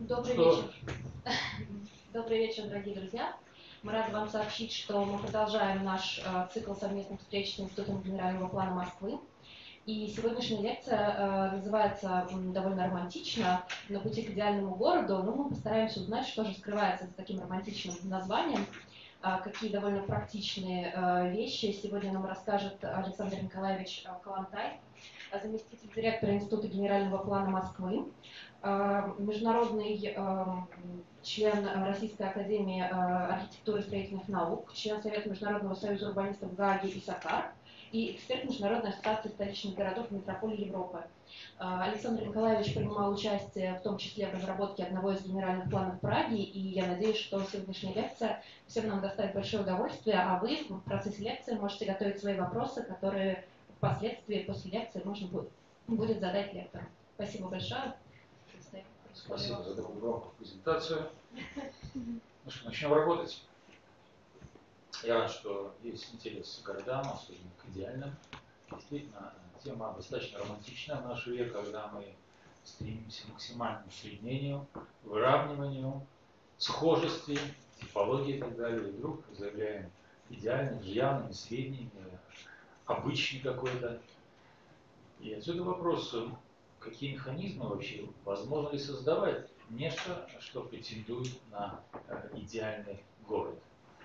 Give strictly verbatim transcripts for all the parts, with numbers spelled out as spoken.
Добрый Что? вечер. Добрый вечер, дорогие друзья. Мы рады вам сообщить, что мы продолжаем наш э, цикл совместных встреч с Институтом генерального плана Москвы. И сегодняшняя лекция э, называется м, довольно романтично «На пути к идеальному городу», но мы постараемся узнать, что же скрывается за таким романтичным названием, э, какие довольно практичные э, вещи сегодня нам расскажет Александр Николаевич э, Калантай, заместитель директора Института генерального плана Москвы, международный член Российской академии архитектуры и строительных наук, член Совета Международного союза урбанистов Гааги и Сакар и эксперт Международной ассоциации столичных городов и метрополий Европы. Александр Николаевич принимал участие в том числе в разработке одного из генеральных планов Праги, и я надеюсь, что сегодняшняя лекция всем нам доставит большое удовольствие, а вы в процессе лекции можете готовить свои вопросы, которые впоследствии после лекции можно будет, будет задать лектору. Спасибо большое. Спасибо за такую громкую презентацию. Ну что, начнем работать. Я рад, что есть интерес к городам, особенно к идеальным. Действительно, тема достаточно романтичная в наш век, когда мы стремимся к максимальному усреднению, выравниванию, схожести, типологии и так далее. И вдруг заявляем идеальный, явный, средний, обычный какой-то. И отсюда вопрос, какие механизмы вообще, возможно ли создавать нечто, что претендует на идеальный город.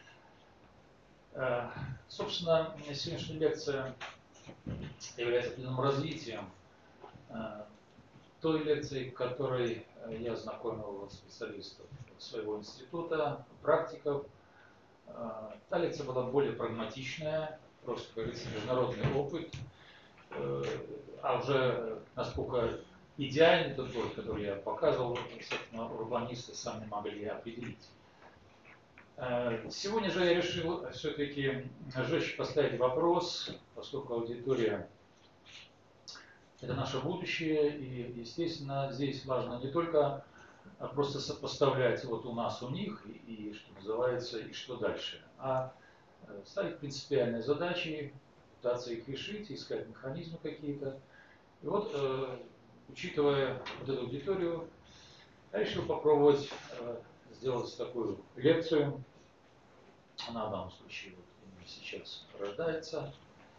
Собственно, сегодняшняя лекция является определенным развитием той лекции, которой я знакомил специалистов своего института, практиков. Та лекция была более прагматичная, просто, как говорится, международный опыт. А уже насколько идеальный тот город, который я показывал, собственно, урбанисты сами могли определить. Сегодня же я решил все-таки жестче поставить вопрос, поскольку аудитория – это наше будущее, и, естественно, здесь важно не только просто сопоставлять вот у нас, у них, и, и что называется, и что дальше, а ставить принципиальные задачи, пытаться их решить, искать механизмы какие-то. И вот, э, учитывая вот эту аудиторию, я решил попробовать э, сделать такую лекцию. Она в данном случае вот именно сейчас рождается,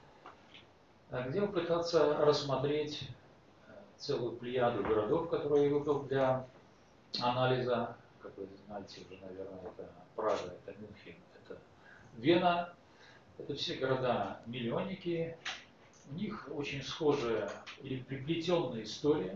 где попытаться рассмотреть целую плеяду городов, которые я выбрал для анализа. Как вы знаете уже, наверное, это Прага, это Мюнхен, это Вена. Это все города-миллионники. У них очень схожая или приплетенная история.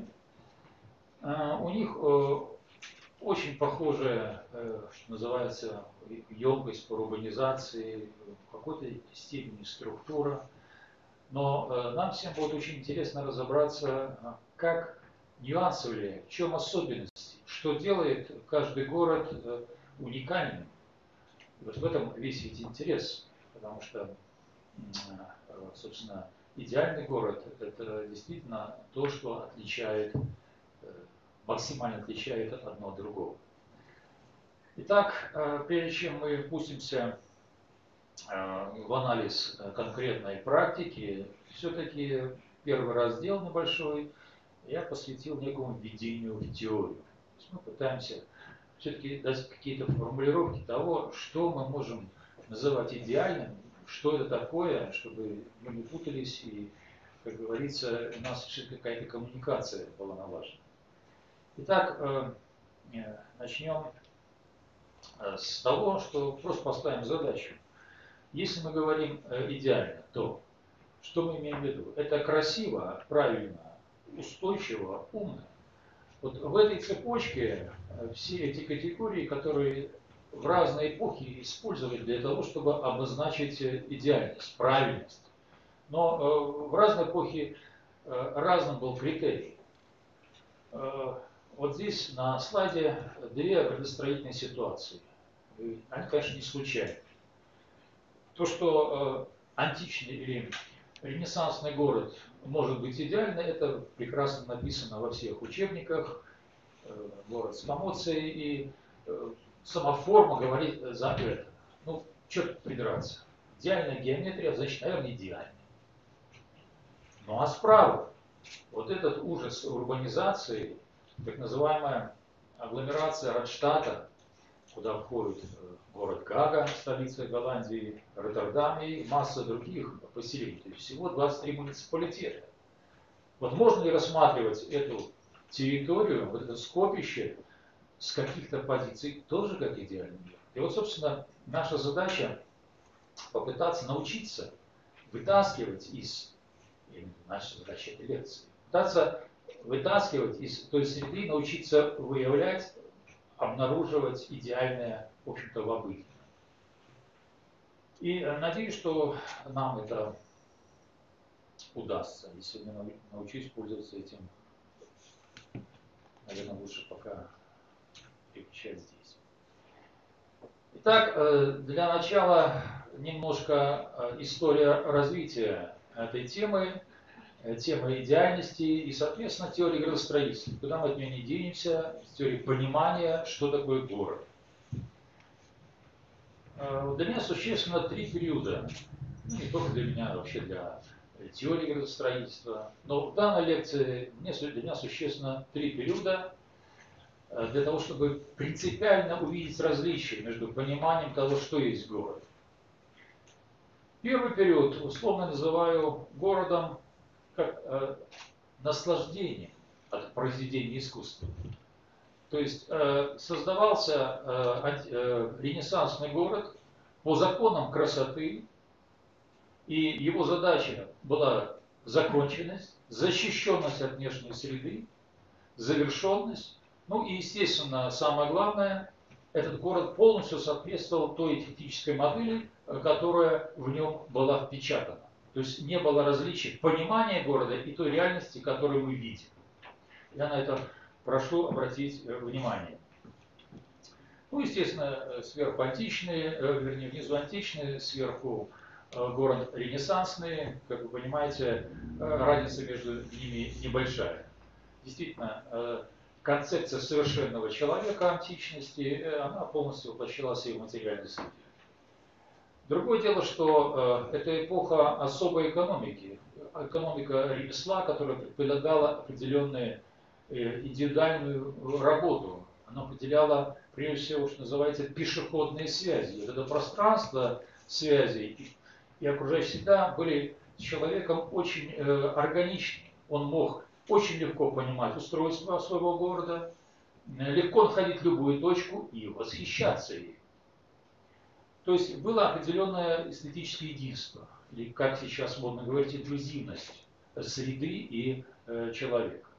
У них очень похожая, что называется, емкость по урбанизации, в какой-то степени структура. Но нам всем будет очень интересно разобраться, как нюансы влияют, в чем особенности, что делает каждый город уникальным. И вот в этом весь ведь интерес, потому что, собственно, идеальный город – это действительно то, что отличает, максимально отличает одно от другого. Итак, прежде чем мы пустимся в анализ конкретной практики, все-таки первый раздел небольшой я посвятил некому введению в теорию. То есть мы пытаемся все-таки дать какие-то формулировки того, что мы можем называть идеальным, что это такое, чтобы мы не путались и, как говорится, у нас какая-то коммуникация была налажена. Итак, начнем с того, что просто поставим задачу. Если мы говорим идеально, то что мы имеем в виду? Это красиво, правильно, устойчиво, умно. Вот в этой цепочке все эти категории, которые в разные эпохи использовали для того, чтобы обозначить идеальность, правильность. Но э, в разные эпохи э, разным был критерий. Э, вот здесь на слайде две градостроительные ситуации. И они, конечно, не случайны. То, что э, античный или ренессансный город может быть идеальный, это прекрасно написано во всех учебниках. Э, город с коммоцией, и э, сама форма говорит за это. Ну, что тут придраться? Идеальная геометрия, значит, наверное, идеальная. Ну а справа, вот этот ужас урбанизации, так называемая агломерация Радштата, куда входит город Гага, столица Голландии, Роттердам и масса других поселений. То есть всего двадцать три муниципалитета. Вот можно ли рассматривать эту территорию, вот это скопище с каких-то позиций тоже как идеальный мир? И вот, собственно, наша задача попытаться научиться вытаскивать из, наша задача этой лекции, пытаться вытаскивать из той среды, научиться выявлять, обнаруживать идеальное, в общем-то, в обыденном. И надеюсь, что нам это удастся, если я научусь пользоваться этим. Наверное, лучше пока переключать здесь. Итак, для начала немножко история развития этой темы, темы идеальности и, соответственно, теории градостроительства. Куда мы от нее не денемся, теории понимания, что такое город. Для меня существенно три периода, ну, не только для меня, а вообще для теории градостроительства. Но в данной лекции для меня существенно три периода для того, чтобы принципиально увидеть различия между пониманием того, что есть город. Первый период условно называю городом как э, наслаждение от произведения искусства. То есть э, создавался э, э, ренессансный город по законам красоты, и его задача была законченность, защищенность от внешней среды, завершенность. Ну и, естественно, самое главное, этот город полностью соответствовал той этической модели, которая в нем была впечатана. То есть не было различий понимания города и той реальности, которую мы видим. Я на это прошу обратить внимание. Ну, естественно, сверху античные, вернее, внизу античные, сверху город ренессансный. Как вы понимаете, разница между ними небольшая. Действительно, концепция совершенного человека античности, она полностью воплощалась и в материальной среде. Другое дело, что э, это эпоха особой экономики, экономика ремесла, которая предполагала определенную э, индивидуальную работу. Она определяла, прежде всего, что называется, пешеходные связи. Вот это пространство связей и, и окружающая среда были с человеком очень э, органичны. Он мог очень легко понимать устройство своего города, легко находить любую точку и восхищаться ей. То есть было определенное эстетическое единство, или, как сейчас модно говорить, инклюзивность среды и э, человека.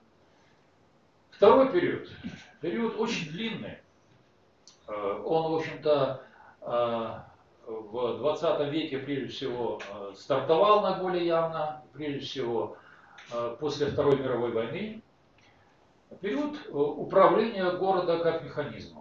Второй период, период очень длинный. Э, он, в общем-то, э, в двадцатом веке, прежде всего, э, стартовал наиболее явно, прежде всего, э, после Второй мировой войны. Период э, управления города как механизмом.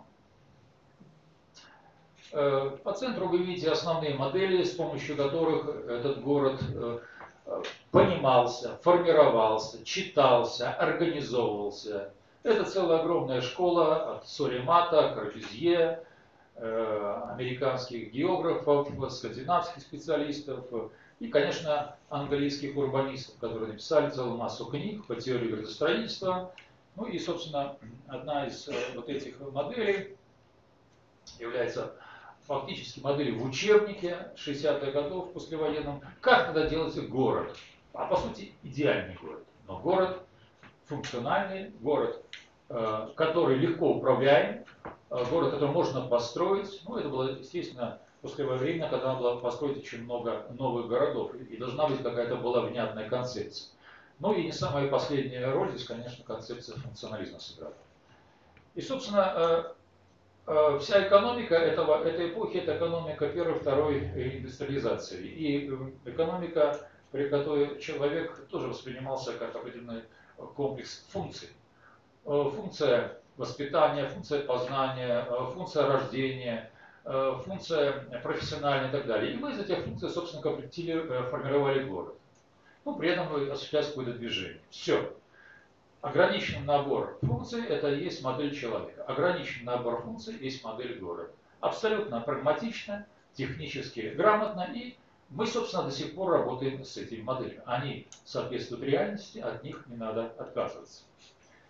По центру вы видите основные модели, с помощью которых этот город понимался, формировался, читался, организовывался. Это целая огромная школа от Солемата, Корбюзье, американских географов, скандинавских специалистов и, конечно, английских урбанистов, которые написали целую массу книг по теории градостроительства. Ну и, собственно, одна из вот этих моделей является фактически модели в учебнике шестидесятых годов послевоенном, как тогда делается город. А по сути идеальный город. Но город функциональный, город, э, который легко управляем, э, город, который можно построить. Ну, это было, естественно, послевоенное время, когда надо было построить очень много новых городов. И должна быть какая-то была внятная концепция. Ну и не самая последняя роль здесь, конечно, концепция функционализма сыграла. И, собственно, э, вся экономика этого, этой эпохи – это экономика первой, второй индустриализации. И экономика, при которой человек тоже воспринимался как определенный комплекс функций. Функция воспитания, функция познания, функция рождения, функция профессиональная и так далее. И мы из этих функций, собственно, формировали город. Ну, при этом осуществлялось какое-то движение. Все. Ограниченный набор функций – это и есть модель человека. Ограниченный набор функций – есть модель города. Абсолютно прагматично, технически грамотно, и мы, собственно, до сих пор работаем с этими моделями. Они соответствуют реальности, от них не надо отказываться.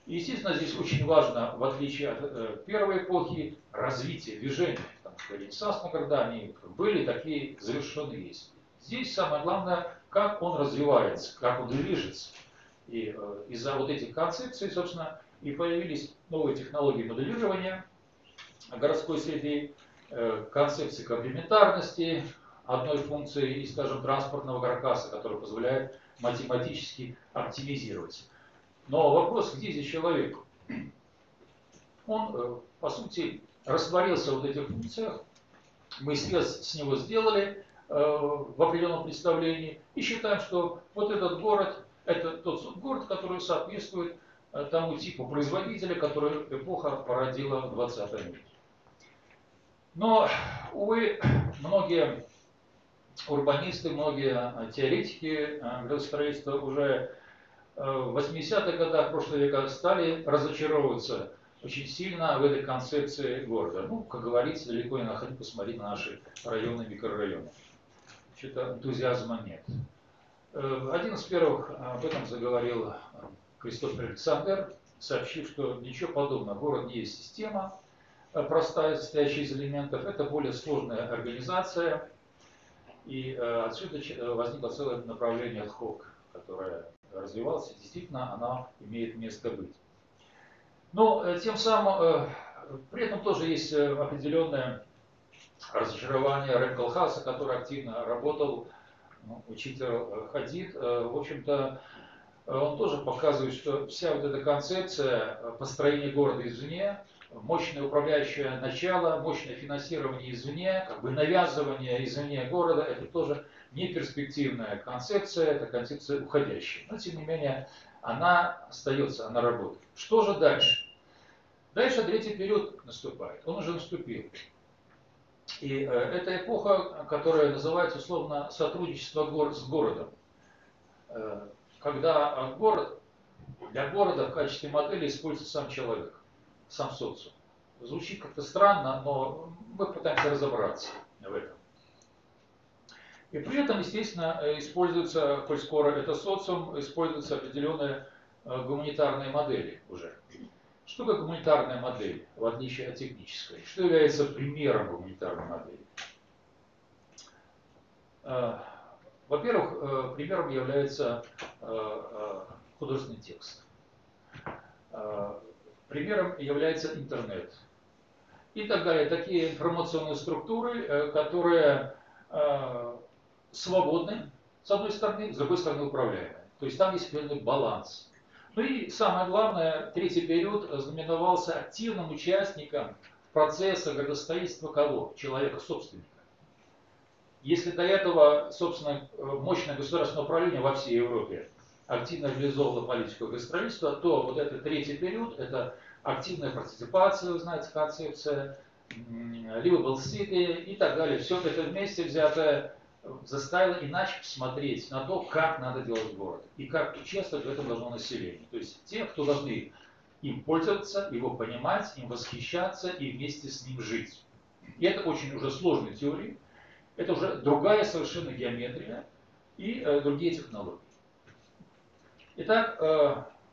И, естественно, здесь очень важно, в отличие от э, первой эпохи, развитие движения. Потому что ренессансные города, они были такие завершенные есть. Здесь самое главное, как он развивается, как он движется. И э, из-за вот этих концепций, собственно, и появились новые технологии моделирования городской среды, э, концепции комплементарности одной функции, и, скажем, транспортного каркаса, который позволяет математически оптимизировать. Но вопрос, где здесь человек? Он, э, по сути, растворился в вот этих функциях, мы срез с него сделали э, в определенном представлении и считаем, что вот этот город, это тот город, который соответствует э, тому типу производителя, который эпоха породила в двадцатом веке. Но, увы, многие урбанисты, многие теоретики градостроительства уже в восьмидесятых годах прошлого века стали разочаровываться очень сильно в этой концепции города. Ну, как говорится, далеко не находить, посмотреть на наши районы, микрорайоны. Что-то энтузиазма нет. Один из первых об этом заговорил Кристофер Александр, сообщив, что ничего подобного. Город не есть система простая, состоящая из элементов. Это более сложная организация. И отсюда возникло целое направление ad-hoc, которое развивалось. И действительно, она имеет место быть. Но тем самым, при этом тоже есть определенное разочарование Рэм Колхаса, который активно работал, ну, учитель Хадид. В общем-то, он тоже показывает, что вся вот эта концепция построения города извне, мощное управляющее начало, мощное финансирование извне, как бы навязывание извне города, это тоже не перспективная концепция, это концепция уходящая. Но, тем не менее, она остается, она работает. Что же дальше? Дальше третий период наступает. Он уже наступил. И э, это эпоха, которая называется условно сотрудничество город с городом. Э, когда город, для города в качестве модели используется сам человек, сам социум. Звучит как-то странно, но мы пытаемся разобраться в этом. И при этом, естественно, используются, коль скоро это социум, используются определенные гуманитарные модели уже. Что такое гуманитарная модель, в отличие от технической? Что является примером гуманитарной модели? Во-первых, примером является художественный текст. Примером является интернет. И так далее. Такие информационные структуры, которые свободны, с одной стороны, с другой стороны, управляемые. То есть там есть определенный баланс. Ну и самое главное, третий период знаменовался активным участником процесса градостроительства кого? Человека-собственника. Если до этого, собственно, мощное государственное управление во всей Европе активно реализовывало политику градостроительства, то вот этот третий период, это активная партиципация, вы знаете, концепция, livable city и так далее. Все это вместе взятое заставило иначе посмотреть на то, как надо делать город и как участвовать в этом должно население. То есть те, кто должны им пользоваться, его понимать, им восхищаться и вместе с ним жить. И это очень уже сложные теории, это уже другая совершенно геометрия и э, другие технологии. Итак, э,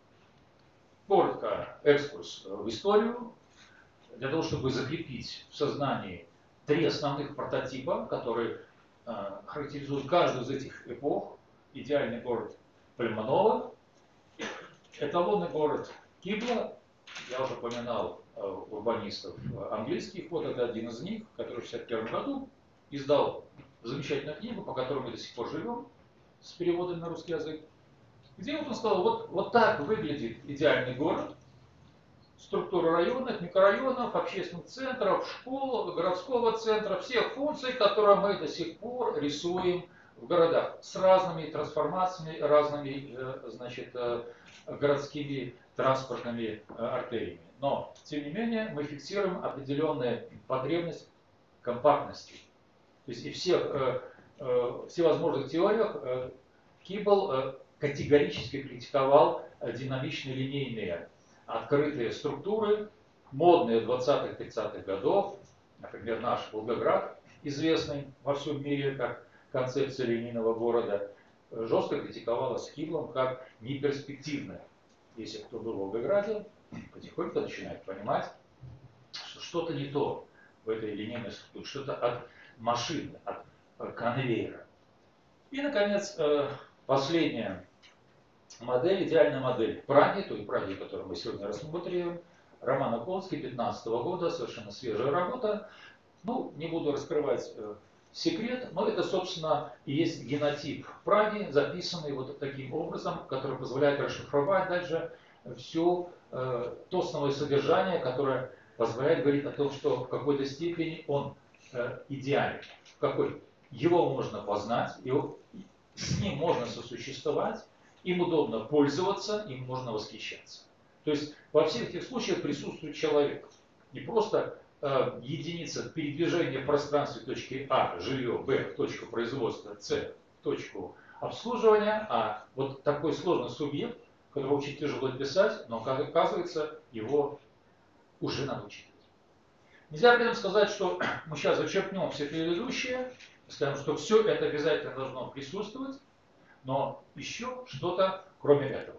коротко экскурс в историю, для того, чтобы закрепить в сознании три основных прототипа, которые э, характеризуют каждую из этих эпох. Идеальный город Пальманова, эталонный город Кибла, я уже упоминал э, урбанистов английских, вот это один из них, который в шестьдесят первом году издал замечательную книгу, по которой мы до сих пор живем, с переводом на русский язык, где вот он сказал, вот, вот так выглядит идеальный город, структура районов, микрорайонов, общественных центров, школ, городского центра, всех функций, которые мы до сих пор рисуем в городах с разными трансформациями, разными, значит, городскими транспортными артериями. Но, тем не менее, мы фиксируем определенную потребность компактности. То есть и всех э, э, всевозможных теориях э, Кибл э, категорически критиковал э, динамичные линейные открытые структуры, модные двадцатых-тридцатых годов, например, наш Волгоград, известный во всем мире как концепция линейного города, жестко критиковалась Киблом как неперспективная. если кто был в Волгограде, потихоньку начинает понимать, что что-то не то в этой линейной структуре, что-то от машины, от конвейера. И, наконец, последняя модель, идеальная модель Праги, той Праги, которую мы сегодня рассмотрим, Роман Аполский, две тысячи пятнадцатого года, совершенно свежая работа. Ну, не буду раскрывать э, секрет, но это, собственно, и есть генотип Праги, записанный вот таким образом, который позволяет расшифровать дальше все э, то основное содержание, которое позволяет говорить о том, что в какой-то степени он э, идеален. В какой? Его можно познать, его, с ним можно сосуществовать, им удобно пользоваться, им можно восхищаться. То есть во всех этих случаях присутствует человек. Не просто э, единица передвижения в пространстве точки А, жилье, Б, в точку производства, С, в точку обслуживания, а вот такой сложный субъект, которого очень тяжело писать, но оказывается, его уже надо учитывать. Нельзя при этом сказать, что мы сейчас зачерпнем все предыдущие, скажем, что все это обязательно должно присутствовать, но еще что-то кроме этого.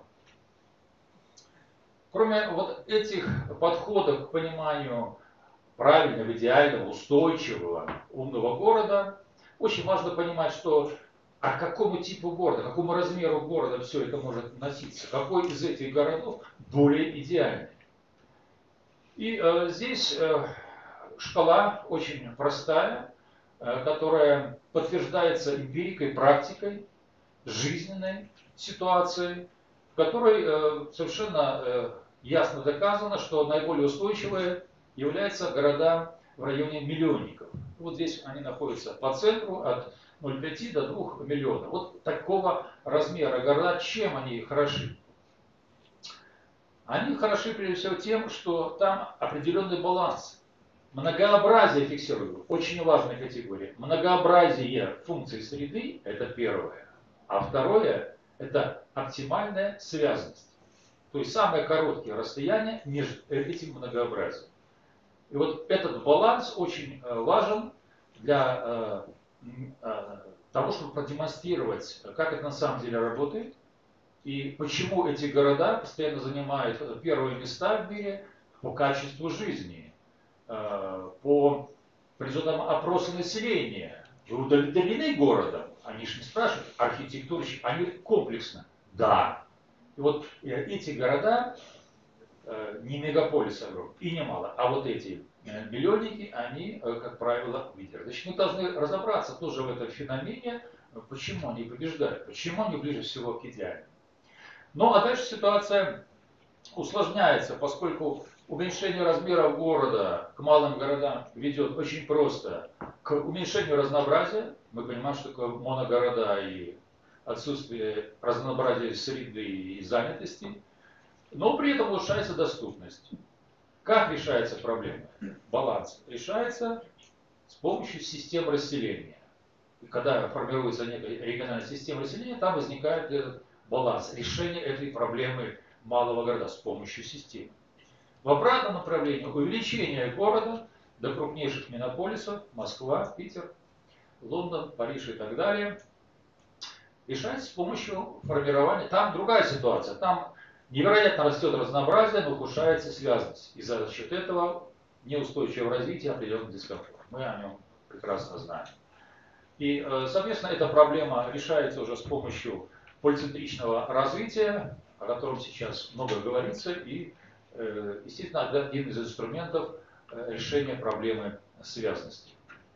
Кроме вот этих подходов к пониманию правильного, идеального, устойчивого, умного города, очень важно понимать, что а к какому типу города, к какому размеру города все это может относиться, какой из этих городов более идеальный. И э, здесь э, шкала очень простая, э, которая подтверждается эмпирикой, практикой, жизненной ситуацией, в которой э, совершенно э, ясно доказано, что наиболее устойчивые являются города в районе миллионников. Вот здесь они находятся по центру от ноль целых пяти до двух миллионов. Вот такого размера города. Чем они хороши? Они хороши прежде всего тем, что там определенный баланс. Многообразие фиксируют. Очень важная категория. Многообразие функций среды – это первое. А второе – это оптимальная связанность. То есть самое короткое расстояние между этим многообразием. И вот этот баланс очень важен для того, чтобы продемонстрировать, как это на самом деле работает, и почему эти города постоянно занимают первые места в мире по качеству жизни, по результатам опроса населения. Вы удовлетворены городом? Они же не спрашивают, архитектура, они комплексно. Да. И вот эти города, не мегаполисы огромные, и немало, а вот эти миллионники, они, как правило, лидеры. Значит, мы должны разобраться тоже в этом феномене, почему они побеждают, почему они ближе всего к идеальному. Ну, а дальше ситуация усложняется, поскольку уменьшение размеров города к малым городам ведет очень просто к уменьшению разнообразия. Мы понимаем, что такое моногорода и отсутствие разнообразия среды и занятости, но при этом улучшается доступность. Как решается проблема? Баланс решается с помощью систем расселения. И когда формируется некая региональная система расселения, там возникает этот баланс, решение этой проблемы малого города с помощью системы. В обратном направлении увеличение города до крупнейших мегаполисов, Москва, Питер, Лондон, Париж и так далее, решается с помощью формирования. Там другая ситуация. Там невероятно растет разнообразие, но ухудшается связанность. И за счет этого неустойчивое развитие, определенный дискомфорт. Мы о нем прекрасно знаем. И, соответственно, эта проблема решается уже с помощью полицентричного развития, о котором сейчас много говорится, и, естественно, один из инструментов решения проблемы связанности.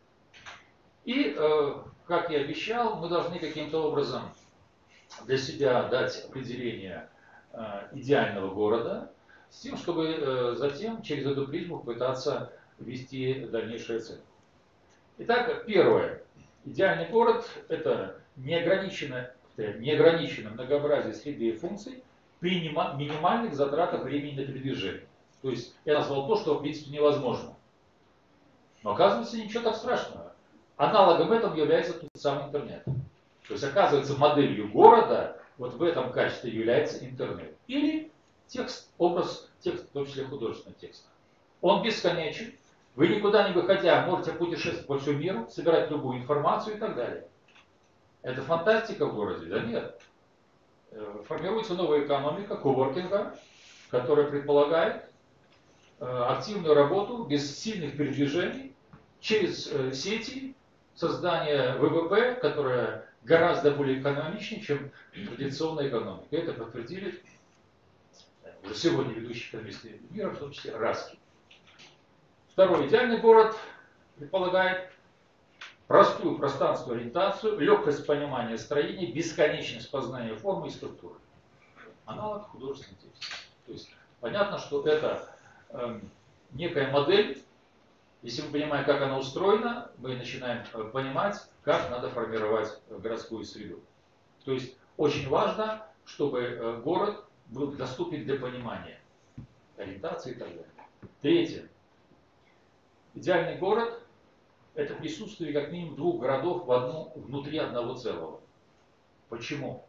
И, как я обещал, мы должны каким-то образом для себя дать определение идеального города, с тем, чтобы затем через эту призму пытаться ввести дальнейшую оценку. Итак, первое. Идеальный город – это неограниченное, неограниченное многообразие среды и функций при минимальных затратах времени на передвижение. То есть я назвал то, что в принципе невозможно. Но оказывается, ничего так страшного. Аналогом этому является тот самый интернет. То есть оказывается, моделью города вот в этом качестве является интернет. Или текст, образ, текст, в том числе художественный текст. Он бесконечен. Вы никуда не выходя можете путешествовать по всему миру, собирать любую информацию и так далее. Это фантастика в городе? Да нет. формируется новая экономика коворкинга, которая предполагает активную работу без сильных передвижений через сети, создание ВВП, которое гораздо более экономичнее, чем традиционная экономика. Это подтвердили уже сегодня ведущие экономисты мира, в том числе Раски. Второй идеальный город предполагает простую пространственную ориентацию, легкость понимания строения, бесконечность познания формы и структуры. Аналог художественной техники. То есть понятно, что это э, некая модель. Если мы понимаем, как она устроена, мы начинаем понимать, как надо формировать городскую среду. То есть очень важно, чтобы город был доступен для понимания, ориентации и так далее. Третье. Идеальный город – это присутствие как минимум двух городов в одну, внутри одного целого. Почему?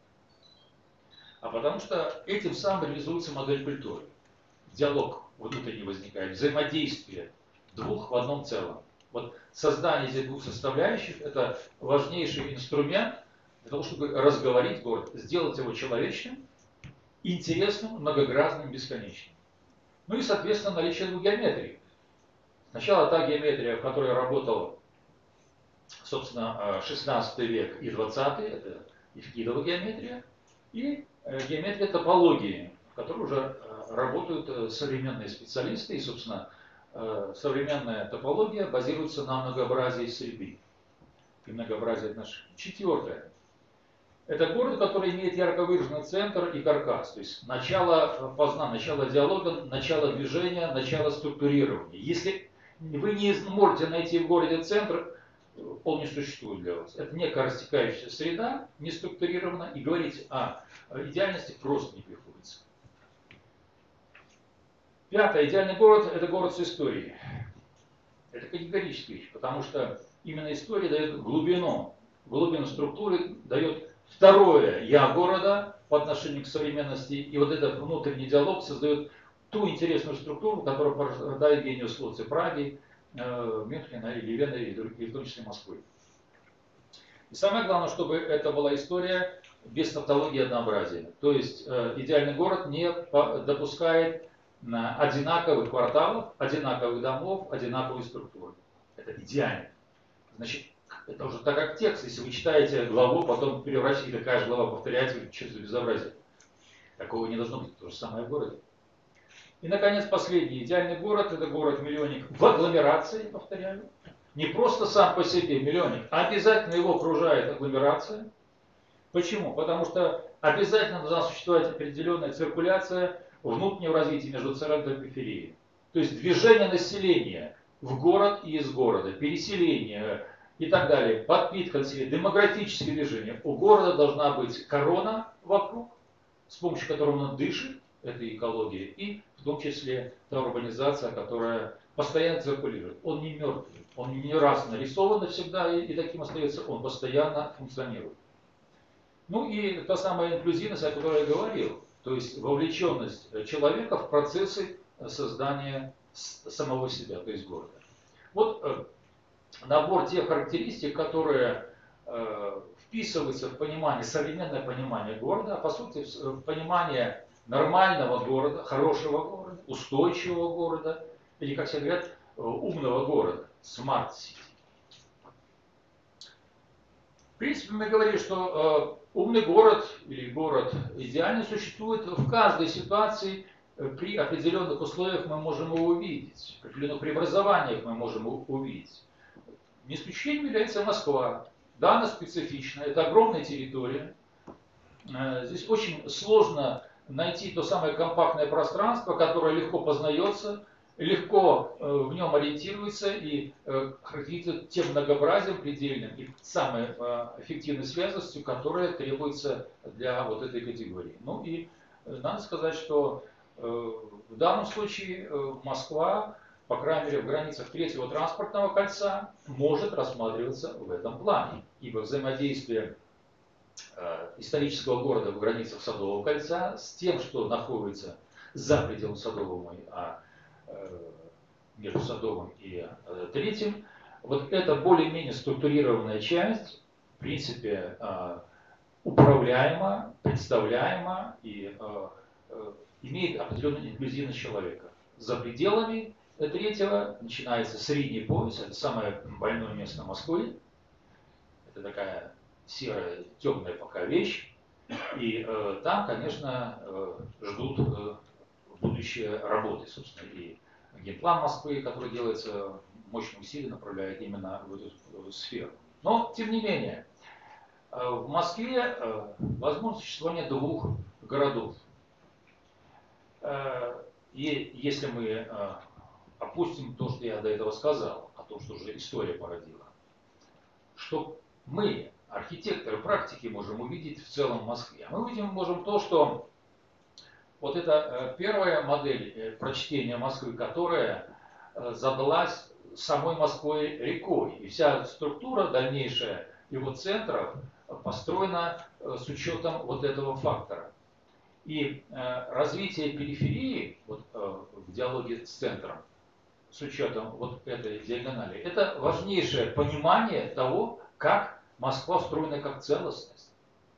А потому что этим самым реализуется модель культуры. Диалог внутренний возникает, взаимодействие двух в одном целом. Вот создание этих двух составляющих – это важнейший инструмент для того, чтобы разговорить город, сделать его человечным, интересным, многогранным, бесконечным. Ну и, соответственно, наличие двух геометрий. Сначала та геометрия, в которой работал, собственно, шестнадцатый век и двадцатый, это Евклидова геометрия, и геометрия топологии, в которой уже работают современные специалисты, и, собственно, современная топология базируется на многообразии среды и многообразии отношений. Четвертое. Это город, который имеет ярко выраженный центр и каркас, то есть начало познания, начало диалога, начало движения, начало структурирования. Если вы не можете найти в городе центр, он не существует для вас. Это некая растекающаяся среда, не структурирована, и говорить о идеальности просто не приходится. Пятое. Идеальный город – это город с историей. Это категорическая вещь, потому что именно история дает глубину, глубину структуры, дает второе «я» города по отношению к современности, и вот этот внутренний диалог создает ту интересную структуру, которая порождает гениус Лоци Праги, Мюнхена или Вены, и в том числе Москвы. И самое главное, чтобы это была история без тавтологии однообразия. То есть идеальный город не допускает одинаковых кварталов, одинаковых домов, одинаковой структуры. Это идеально. Значит, это уже так как текст. Если вы читаете главу, потом превращаете, такая же глава повторяется, что за безобразие. Такого не должно быть. То же самое в городе. И, наконец, последний идеальный город – это город-миллионник в агломерации, повторяю. Не просто сам по себе миллионник, а обязательно его окружает агломерация. Почему? Потому что обязательно должна существовать определенная циркуляция внутреннего развития между центром и периферией. То есть движение населения в город и из города, переселение и так далее, подпитка населения, демографическое движение. У города должна быть корона вокруг, с помощью которой он дышит, это экология, и в том числе та урбанизация, которая постоянно циркулирует. Он не мертвый, он не раз нарисован навсегда и, и таким остается, он постоянно функционирует. Ну и та самая инклюзивность, о которой я говорил, то есть вовлеченность человека в процессы создания самого себя, то есть города. Вот э, набор тех характеристик, которые э, вписываются в понимание, современное понимание города, а по сути в понимание нормального города, хорошего города, устойчивого города, или, как все говорят, умного города, smart city. В принципе, мы говорили, что э, умный город или город идеальный существует в каждой ситуации. При определенных условиях мы можем его увидеть, при определенных преобразованиях мы можем его увидеть. Не исключением является Москва. Да, она специфична, это огромная территория. Э, здесь очень сложно найти то самое компактное пространство, которое легко познается, легко э, в нем ориентируется и э, характеризует тем многообразием предельным и самой э, эффективной связностью, которая требуется для вот этой категории. Ну и э, надо сказать, что э, в данном случае э, Москва, по крайней мере в границах третьего транспортного кольца, может рассматриваться в этом плане, ибо взаимодействие исторического города в границах Садового кольца с тем, что находится за пределом Садового, а между Садовым и Третьим, вот эта более-менее структурированная часть, в принципе, управляема, представляема и э, э, имеет определенную инклюзивность человека. За пределами третьего начинается средний пояс, это самое больное место Москвы. Это такая серая, темная пока вещь. И э, там, конечно, э, ждут э, будущее работы, собственно, и генплан Москвы, который делается, мощные усилия направляет именно в эту, в эту сферу. Но, тем не менее, э, в Москве э, возможно существование двух городов. Э, и если мы э, опустим то, что я до этого сказал, о том, что уже история породила, что мы, архитекторы практики, можем увидеть в целом в Москве. Мы увидим можем то, что вот это первая модель прочтения Москвы, которая задалась самой Москвой рекой. И вся структура дальнейшая его центров построена с учетом вот этого фактора. И развитие периферии вот, в диалоге с центром, с учетом вот этой диагонали, это важнейшее понимание того, как Москва устроена как целостность.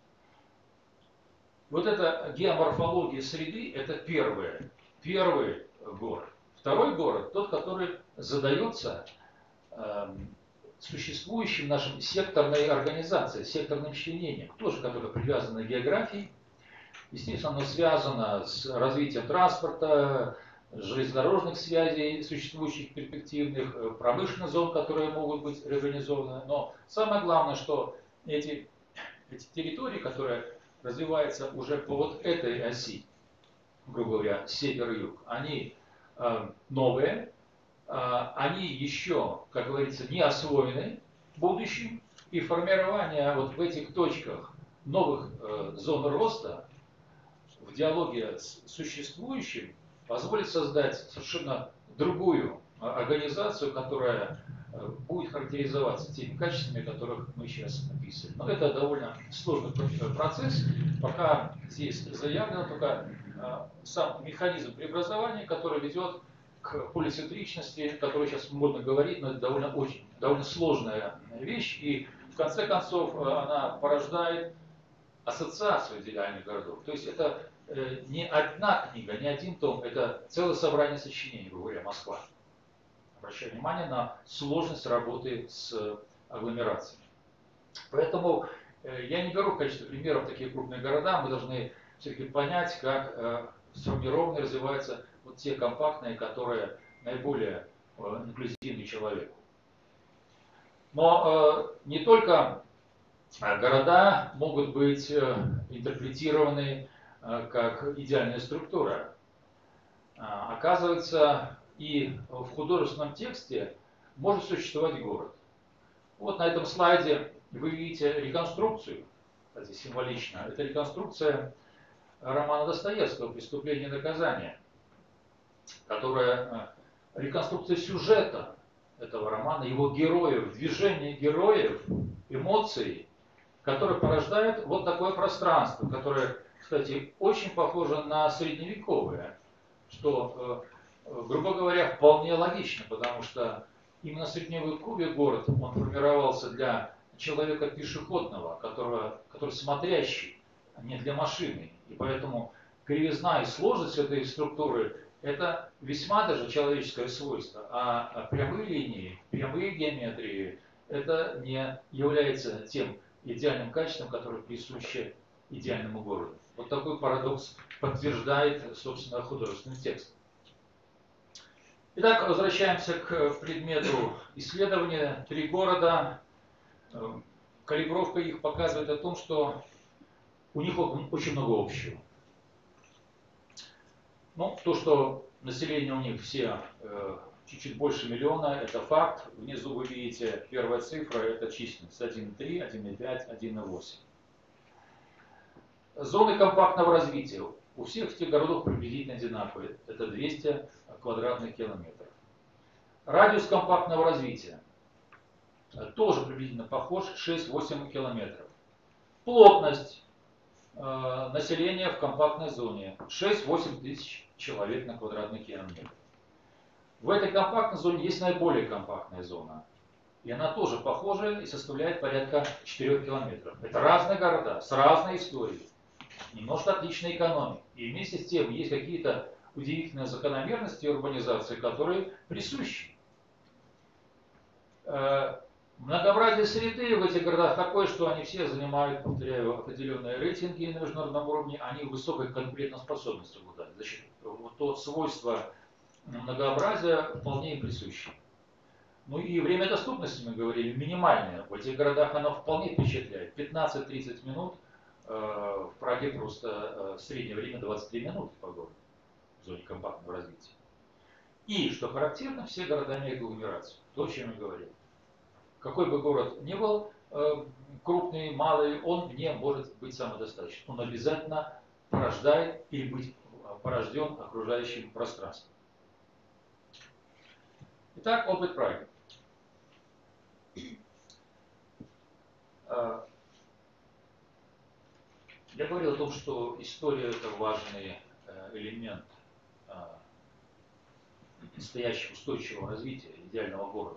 Вот эта геоморфология среды – это первый, первый город. Второй город – тот, который задается э, существующим нашим секторной организацией, секторным членением, тоже которое привязано к географии. Естественно, оно связано с развитием транспорта, железнодорожных связей, существующих перспективных, промышленных зон, которые могут быть реорганизованы. Но самое главное, что эти, эти территории, которые развиваются уже по вот этой оси, грубо говоря, север-юг, они э, новые, э, они еще, как говорится, не освоены будущим, и формирование вот в этих точках новых э, зон роста в диалоге с существующим позволит создать совершенно другую организацию, которая будет характеризоваться теми качествами, которых мы сейчас описываем. Но это довольно сложный процесс. Пока здесь заявлено только сам механизм преобразования, который ведет к полицентричности, которую сейчас модно говорить, но это довольно, очень, довольно сложная вещь. И в конце концов она порождает ассоциацию идеальных городов. То есть это э, не одна книга, не один том, это целое собрание сочинений, грубо говоря, Москва. Обращаю внимание на сложность работы с агломерациями. Поэтому э, я не беру в качестве примеров такие крупные города, мы должны все-таки понять, как э, сформированы и развиваются вот те компактные, которые наиболее э, инклюзивны человеку. Но э, не только города могут быть интерпретированы как идеальная структура. Оказывается, и в художественном тексте может существовать город. Вот на этом слайде вы видите реконструкцию, кстати, символично. Это реконструкция романа Достоевского «Преступление и наказание», которая реконструкция сюжета этого романа, его героев, движения героев, эмоций, который порождает вот такое пространство, которое, кстати, очень похоже на средневековое, что, грубо говоря, вполне логично, потому что именно в средневековье город, он формировался для человека пешеходного, которого, который смотрящий, а не для машины. И поэтому кривизна и сложность этой структуры – это весьма даже человеческое свойство, а прямые линии, прямые геометрии – это не является тем идеальным качеством, которое присуще идеальному городу. Вот такой парадокс подтверждает, собственно, художественный текст. Итак, возвращаемся к предмету исследования. Три города. Калибровка их показывает о том, что у них очень много общего. Ну, то, что население у них все чуть-чуть больше миллиона, это факт. Внизу вы видите первая цифра, это численность один и три, один и пять, один и восемь. Зоны компактного развития. У всех этих городов приблизительно одинаковые. Это двести квадратных километров. Радиус компактного развития тоже приблизительно похож, шесть-восемь километров. Плотность э, населения в компактной зоне шесть-восемь тысяч человек на квадратный километр. В этой компактной зоне есть наиболее компактная зона. И она тоже похожа и составляет порядка четырёх километров. Это разные города с разной историей, немножко отличной экономикой. И вместе с тем есть какие-то удивительные закономерности урбанизации, которые присущи. Многообразие среды в этих городах такое, что они все занимают, повторяю, определенные рейтинги на международном уровне, они высокой конкурентоспособностью обладают. Значит, вот то свойство многообразия вполне им присуще. Ну и время доступности, мы говорили, минимальное. В этих городах оно вполне впечатляет. пятнадцать-тридцать минут, в Праге просто среднее время двадцать три минуты по городу в зоне компактного развития. И, что характерно, все города имеют агломерацию. То, о чем я говорил. Какой бы город ни был, крупный, малый, он не может быть самодостаточным. Он обязательно порождает или быть порожден окружающим пространством. Итак, опыт Праги. Я говорил о том, что история – это важный элемент настоящего устойчивого развития идеального города.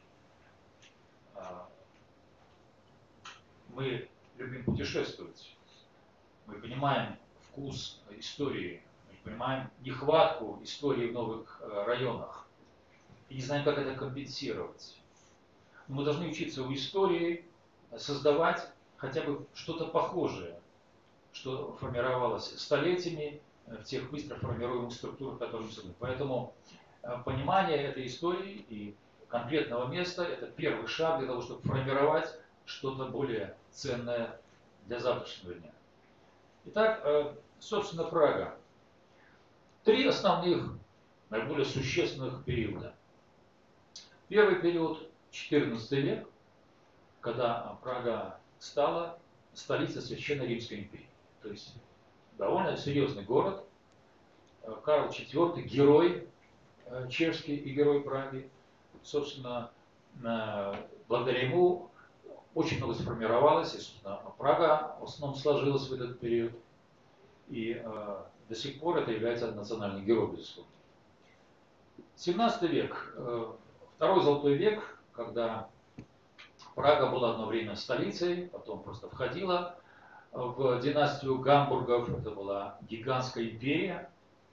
Мы любим путешествовать, мы понимаем вкус истории, мы понимаем нехватку истории в новых районах и не знаем, как это компенсировать. Но мы должны учиться у истории создавать хотя бы что-то похожее, что формировалось столетиями в тех быстро формируемых структурах, которые мы создаем. Поэтому понимание этой истории и конкретного места – это первый шаг для того, чтобы формировать что-то более ценное для завтрашнего дня. Итак, собственно, Прага. Три основных, наиболее существенных периода. Первый период – четырнадцатый век, когда Прага стала столицей Священной Римской империи. То есть довольно серьезный город. Карл четвёртый, герой чешский и герой Праги. Собственно, благодаря ему очень много сформировалось, и, собственно, Прага в основном сложилась в этот период. И э, до сих пор это является национальным героем, безусловно. семнадцатый век, э, второй золотой век, когда Прага была одно время столицей, потом просто входила в династию Гамбургов, это была гигантская империя.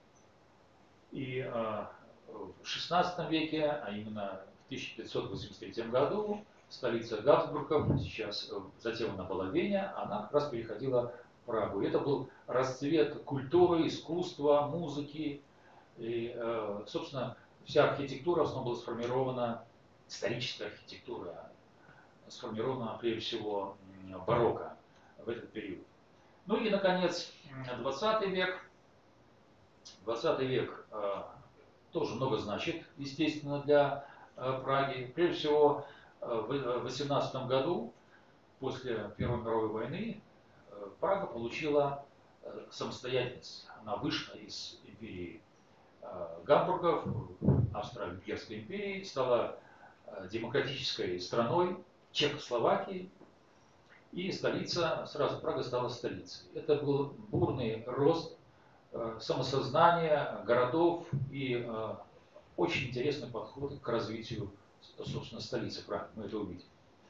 И э, в шестнадцатом веке, а именно в тысяча пятьсот восемьдесят третьем году, столица Габсбургов, сейчас затем она была Вене, она как раз переходила в Прагу. И это был расцвет культуры, искусства, музыки. И, э, собственно, вся архитектура в основном была сформирована, историческая архитектура, сформирована прежде всего барокко в этот период. Ну и, наконец, двадцатый век. двадцатый век э, тоже много значит, естественно, для э, Праги. Прежде всего, в восемнадцатом году, после Первой мировой войны, Прага получила самостоятельность. Она вышла из империи Габсбургов, Австро-Венгерской империи, стала демократической страной Чехословакии, и столица, сразу Прага стала столицей. Это был бурный рост самосознания городов и очень интересный подход к развитию, собственно, столицы Праги. Мы это увидим.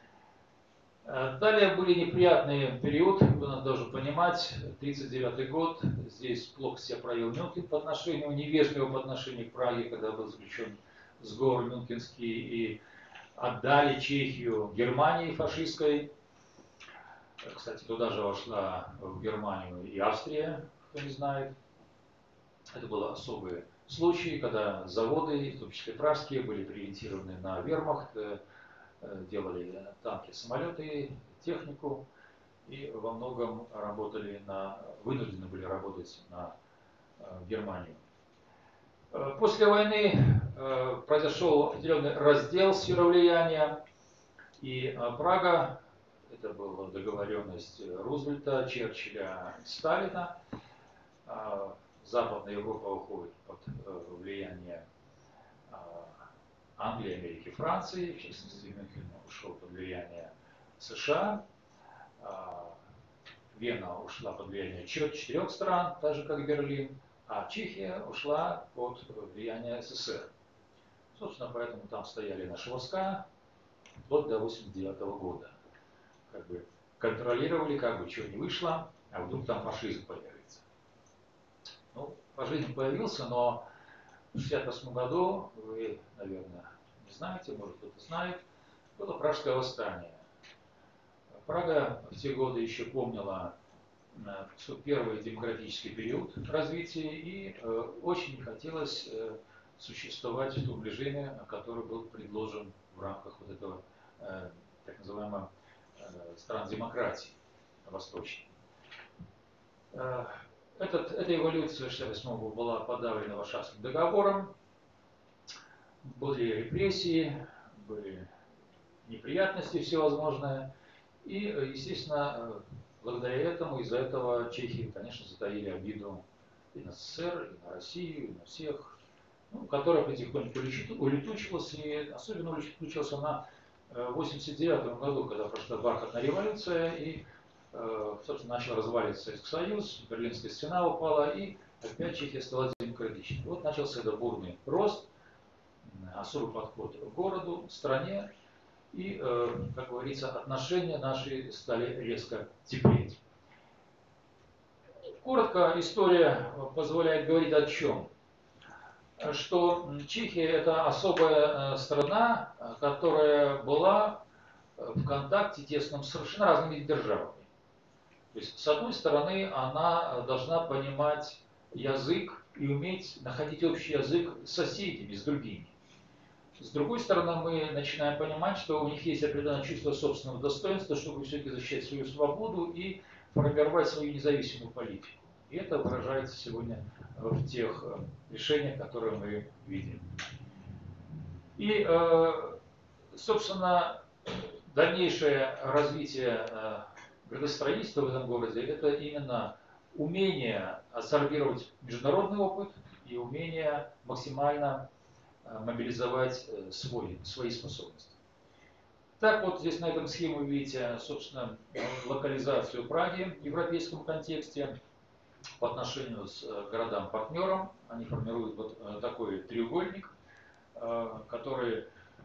Далее были неприятные периоды, вы надо даже понимать, тридцать девятый год, здесь плохо себя проявил Мюнхен по отношению, невежливо по отношению к Праге, когда был заключен сговор Мюнхенский и отдали Чехию Германии фашистской. Кстати, туда же вошла в Германию и Австрия, кто не знает. Это был особый случай, когда заводы, в том числе пражские, были приориентированы на вермахт, делали танки, самолеты, технику и во многом работали на, вынуждены были работать на Германию. После войны произошел определенный раздел сферы влияния, и Прага, это была договоренность Рузвельта, Черчилля, Сталина. Западная Европа уходит под влияние Англии, Америки, Франции, в частности, Мюнхен ушел под влияние США, Вена ушла под влияние четырех стран, так же как Берлин, а Чехия ушла под влияние СССР. Собственно, поэтому там стояли наши войска, вплоть до восемьдесят девятого года. Как бы контролировали, как бы чего не вышло, а вдруг там фашизм появится. Ну, фашизм появился, но в шестьдесят восьмом году, вы, наверное, не знаете, может кто-то знает, было Пражское восстание. Прага в те годы еще помнила первый демократический период развития, и э, очень не хотелось э, существовать в том режиме, который был предложен в рамках вот этого э, так называемого э, стран демократии восточной. Э, этот, эта эволюция шестьдесят восьмого была подавлена Варшавским договором, были репрессии, были неприятности всевозможные, и, естественно, благодаря этому, из-за этого чехи, конечно, затаили обиду и на СССР, и на Россию, и на всех, ну, которая потихоньку улетучилась, и особенно улетучилась она в восемьдесят девятом году, когда прошла бархатная революция, и, собственно, начал разваливаться Советский Союз, Берлинская стена упала, и опять Чехия стала демократичной. Вот начался этот бурный рост, особый подход к городу, стране, и, как говорится, отношения наши стали резко теплеть. Коротко, история позволяет говорить о чем? Что Чехия – это особая страна, которая была в контакте тесном с совершенно разными державами. То есть, с одной стороны, она должна понимать язык и уметь находить общий язык с соседями, с другими. С другой стороны, мы начинаем понимать, что у них есть определенное чувство собственного достоинства, чтобы все-таки защищать свою свободу и формировать свою независимую политику. И это выражается сегодня в тех решениях, которые мы видим. И, собственно, дальнейшее развитие градостроительства в этом городе – это именно умение абсорбировать международный опыт и умение максимально мобилизовать свой, свои способности. Так вот, здесь на этом схеме вы видите, собственно, локализацию Праги в европейском контексте по отношению с городам-партнерам. Они формируют вот такой треугольник, который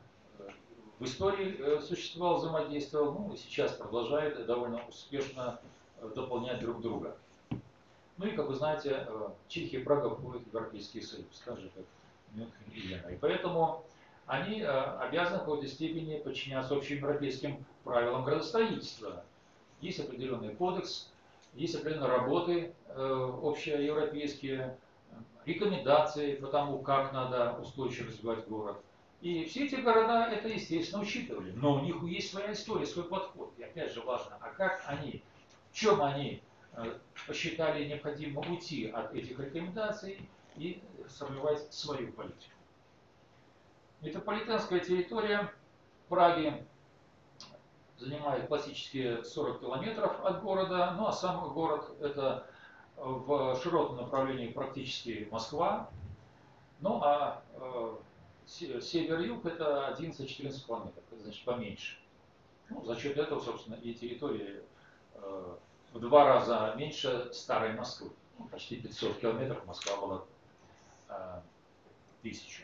в истории существовал, взаимодействовал, ну и сейчас продолжает довольно успешно дополнять друг друга. Ну и, как вы знаете, Чехия и Прага входят в Европейский Союз, так же, как Мюнхен и Вена. И поэтому они обязаны в какой-то степени подчиняться общим европейским правилам градостроительства. Есть определенный кодекс, есть определенные работы общеевропейские, рекомендации по тому, как надо устойчиво развивать город. И все эти города это, естественно, учитывали. Но у них есть своя история, свой подход. И опять же важно, а как они, в чем они посчитали необходимо уйти от этих рекомендаций и сформировать свою политику. Метрополитенская территория Праги занимает классические сорок километров от города, ну а сам город это в широком направлении практически Москва, ну а э, север-юг это одиннадцать-четырнадцать километров, это значит поменьше. Ну, за счет этого, собственно, и территория э, в два раза меньше старой Москвы. Ну, почти пятьсот километров, Москва была э, тысячу.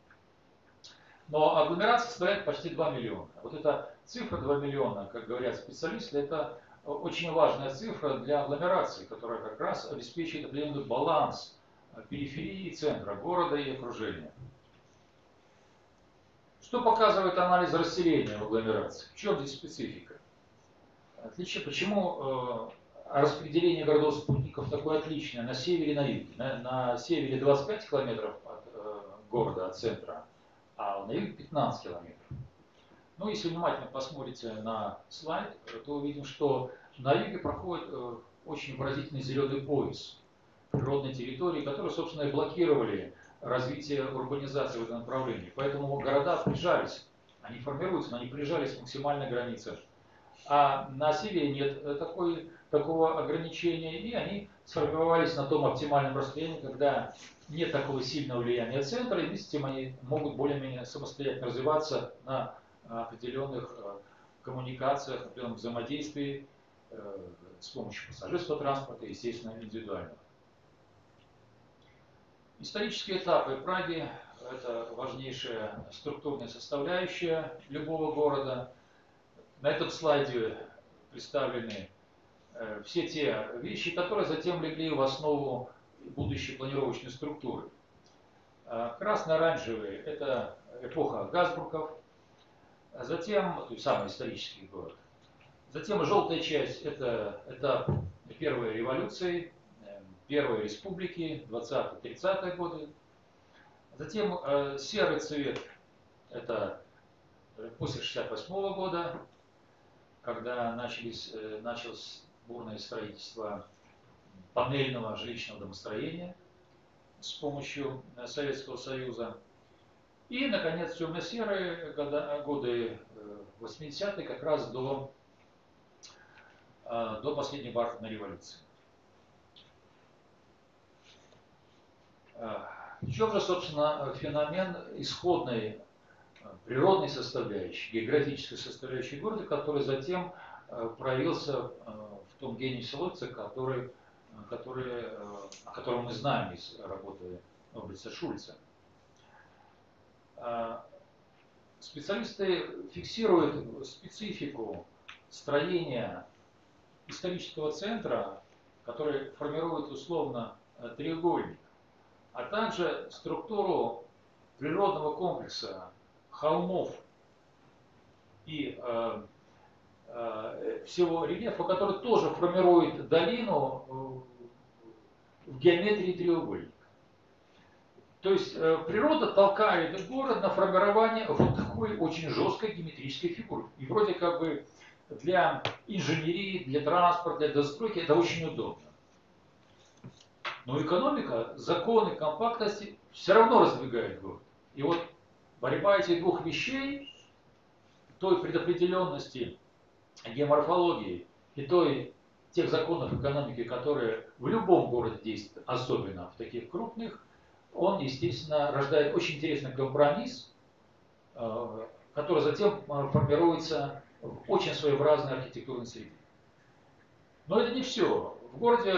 Но агломерация составляет почти два миллиона. Вот эта цифра два миллиона, как говорят специалисты, это очень важная цифра для агломерации, которая как раз обеспечивает определенный баланс периферии и центра города и окружения. Что показывает анализ расселения в агломерации? В чем здесь специфика? Отличие, почему э, распределение городов-спутников такое отличное на севере и на юге? На, на севере двадцать пять километров от э, города, от центра, а на юге пятнадцать километров. Ну, если внимательно посмотрите на слайд, то увидим, что на юге проходит э, очень выразительный зеленый пояс природной территории, которые, собственно, и блокировали развитие урбанизации в этом направлении. Поэтому города прижались, они формируются, но они прижались к максимальной границе. А на севере нет такой, такого ограничения, и они сформировались на том оптимальном расстоянии, когда нет такого сильного влияния центра, и вместе с тем они могут более-менее самостоятельно развиваться на определенных коммуникациях, определенном взаимодействии с помощью пассажирского транспорта, естественно, индивидуального. Исторические этапы Праги это важнейшая структурная составляющая любого города. На этом слайде представлены все те вещи, которые затем легли в основу будущей планировочной структуры. Красно-оранжевые – это эпоха Газбургов, затем, то есть самый исторический город. Затем желтая часть – это этап первой революции, первой республики, двадцатые-тридцатые годы. Затем э, серый цвет – это после шестьдесят восьмого года, когда начались, э, началось бурное строительство панельного жилищного домостроения с помощью Советского Союза. И, наконец, темно-серые года, годы восьмидесятые, как раз до, до последней бархатной революции. В чем же, собственно, феномен исходной природной составляющей, географической составляющей города, который затем проявился в том гениусе Лойпцига, который, который, о котором мы знаем из работы Нобелевца Шульца. Специалисты фиксируют специфику строения исторического центра, который формирует условно треугольник, а также структуру природного комплекса холмов и э, э, всего рельефа, который тоже формирует долину в геометрии треугольника. То есть э, природа толкает город на формирование вот такой очень жесткой геометрической фигуры. И вроде как бы для инженерии, для транспорта, для достройки это очень удобно. Но экономика, законы компактности все равно раздвигает город. И вот борьба этих двух вещей, той предопределенности геоморфологии и той, тех законов экономики, которые в любом городе действуют, особенно в таких крупных, он, естественно, рождает очень интересный компромисс, который затем формируется в очень своеобразной архитектурной среде. Но это не все. В городе,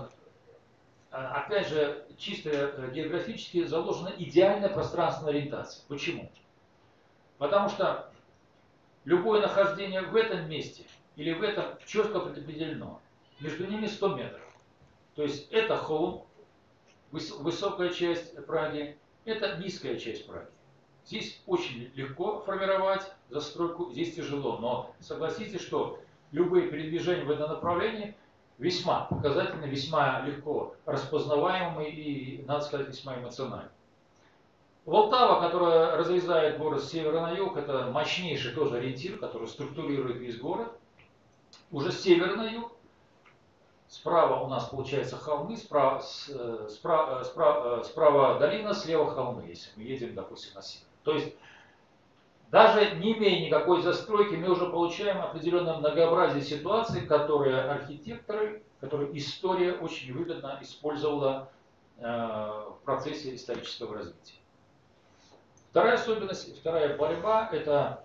опять же, чисто географически заложена идеальная пространственная ориентация. Почему? Потому что любое нахождение в этом месте или в этом четко предопределено. Между ними сто метров. То есть это холм, высокая часть Праги, это низкая часть Праги. Здесь очень легко формировать застройку, здесь тяжело. Но согласитесь, что любые передвижения в этом направлении весьма показательны, весьма легко распознаваемы и, надо сказать, весьма эмоциональны. Волтава, которая разрезает город с севера на юг, это мощнейший тоже ориентир, который структурирует весь город. Уже с севера на юг. Справа у нас получается холмы, справа, справа, справа, справа долина, слева холмы, если мы едем, допустим, на север. То есть, даже не имея никакой застройки, мы уже получаем определенное многообразие ситуаций, которые архитекторы, которые история очень выгодно использовала э, в процессе исторического развития. Вторая особенность, вторая борьба – это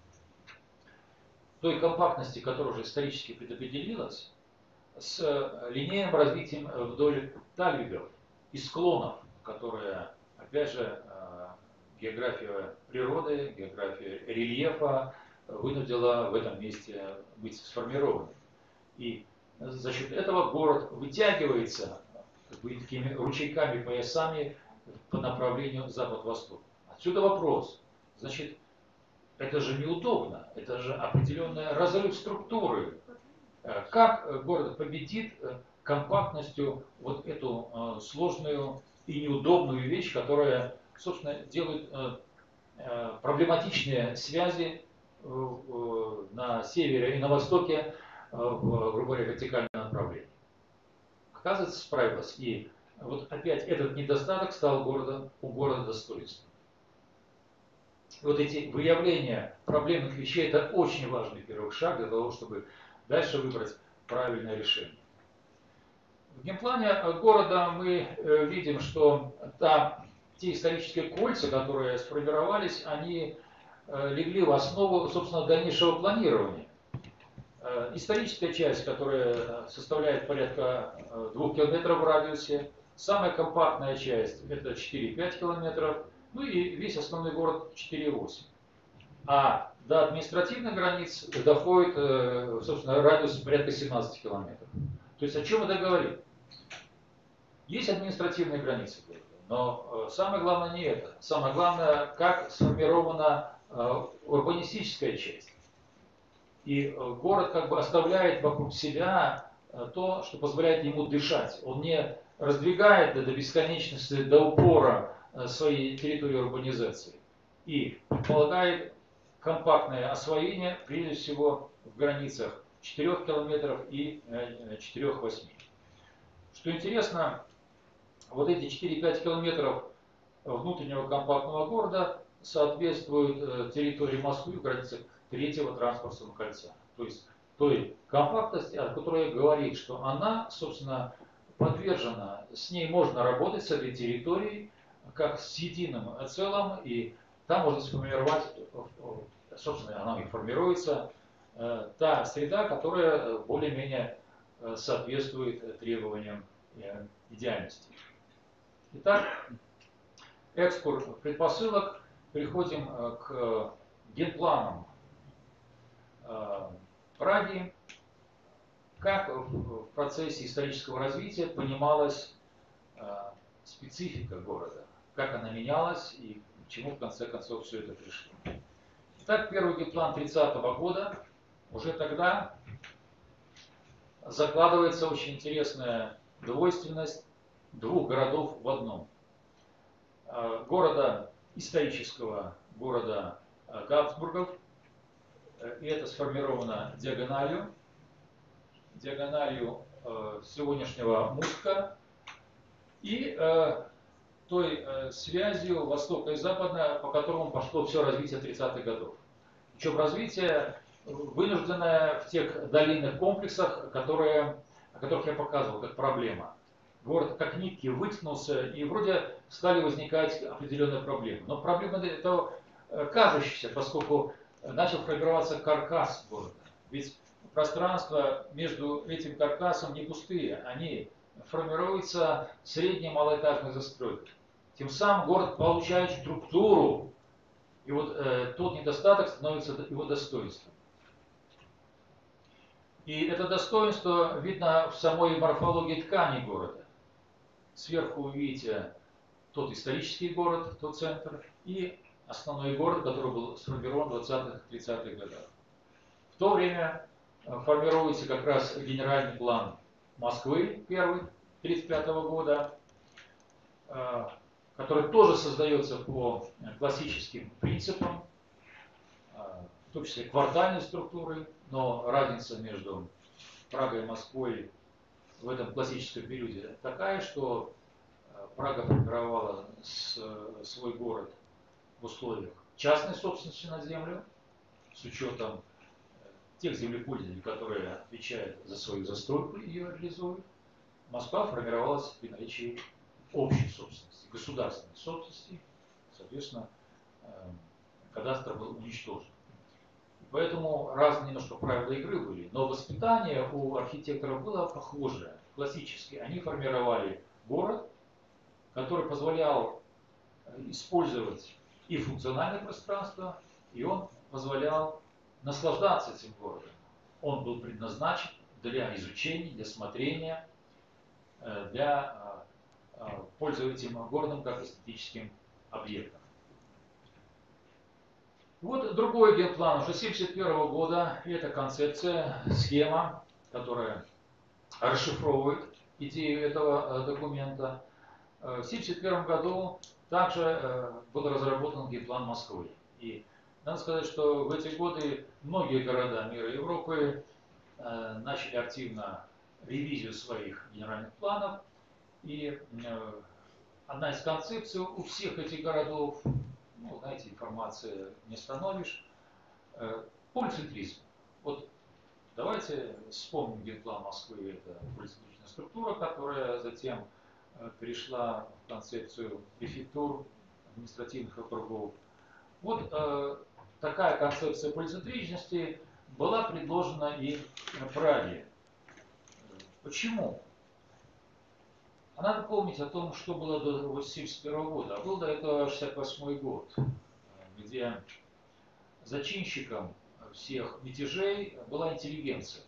той компактности, которая уже исторически предопределилась, с линейным развитием вдоль тальвигов и склонов, которые, опять же, география природы, география рельефа вынудила в этом месте быть сформированной. И за счет этого город вытягивается как бы, такими ручейками, поясами по направлению запад-восток. Отсюда вопрос. Значит, это же неудобно, это же определенный разрыв структуры. Как город победит компактностью вот эту сложную и неудобную вещь, которая, собственно, делает проблематичные связи на севере и на востоке в, грубо говоря, вертикальном направлении. Оказывается, справилась. И вот опять этот недостаток стал города, у города достоинством. Вот эти выявления проблемных вещей – это очень важный первый шаг для того, чтобы дальше выбрать правильное решение. В генплане города мы видим, что там те исторические кольца, которые сформировались, они легли в основу, собственно, дальнейшего планирования. Историческая часть, которая составляет порядка двух километров в радиусе, самая компактная часть – это четыре-пять километров, Ну и весь основной город четыре восемь. А до административных границ доходит, собственно, радиус порядка семнадцати километров. То есть о чем это говорит? Есть административные границы города, но самое главное не это. Самое главное, как сформирована урбанистическая часть. И город как бы оставляет вокруг себя то, что позволяет ему дышать. Он не раздвигает до бесконечности, до упора своей территории урбанизации. И предполагает компактное освоение, прежде всего, в границах четырёх километров и четырёх восьми. Что интересно, вот эти четыре-пять километров внутреннего компактного города соответствуют территории Москвы в границах третьего транспортного кольца. То есть той компактности, о которой говорит, что она, собственно, подвержена, с ней можно работать, с этой территорией, как с единым целым, и там можно сформировать, собственно, она и формируется, та среда, которая более-менее соответствует требованиям идеальности. Итак, экскурс предпосылок, переходим к генпланам Праги. Как в процессе исторического развития понималась специфика города, как она менялась и к чему в конце концов все это пришло. Итак, первый генплан тридцатого года, уже тогда закладывается очень интересная двойственность двух городов в одном. Города исторического, города Габсбургов, и это сформировано диагональю, диагональю сегодняшнего Муска, и той связью востока и запада, по которому пошло все развитие тридцатых годов. Причем развитие вынужденное в тех долинных комплексах, которые, о которых я показывал, как проблема. Город как нитки вытянулся, и вроде стали возникать определенные проблемы. Но проблемы это кажущиеся, поскольку начал формироваться каркас города. Ведь пространства между этим каркасом не пустые, они формируются средней малоэтажной застройкой. Тем самым город получает структуру, и вот э, тот недостаток становится его достоинством. И это достоинство видно в самой морфологии ткани города. Сверху вы видите тот исторический город, тот центр, и основной город, который был сформирован в двадцатых-тридцатых годах. В то время формируется как раз генеральный план Москвы, первый, тридцать пятого года, который тоже создается по классическим принципам, в том числе квартальной структуры, но разница между Прагой и Москвой в этом классическом периоде такая, что Прага формировала свой город в условиях частной собственности на землю, с учетом тех землепользователей, которые отвечают за свою застройку и ее реализуют. Москва формировалась при наличии общей собственности, государственной собственности, соответственно, кадастр был уничтожен. Поэтому разные немножко правила игры были, но воспитание у архитекторов было похожее, классическое. Они формировали город, который позволял использовать и функциональное пространство, и он позволял наслаждаться этим городом. Он был предназначен для изучения, для смотрения, для пользования этим городом как эстетическим объектом. Вот другой генплан уже семьдесят первого года. И это концепция, схема, которая расшифровывает идею этого документа. В семьдесят первом году также был разработан генплан Москвы. И надо сказать, что в эти годы многие города мира и Европы начали активно ревизию своих генеральных планов. И одна из концепций у всех этих городов, ну, знаете, информация не остановишь, полицентризм. Вот давайте вспомним генплан Москвы, это полицентричная структура, которая затем перешла в концепцию префектур, административных округов. Вот э, такая концепция полицентричности была предложена и в Праге. Почему? А надо помнить о том, что было до семьдесят первого года. А был до этого шестьдесят восьмой год, где зачинщиком всех мятежей была интеллигенция.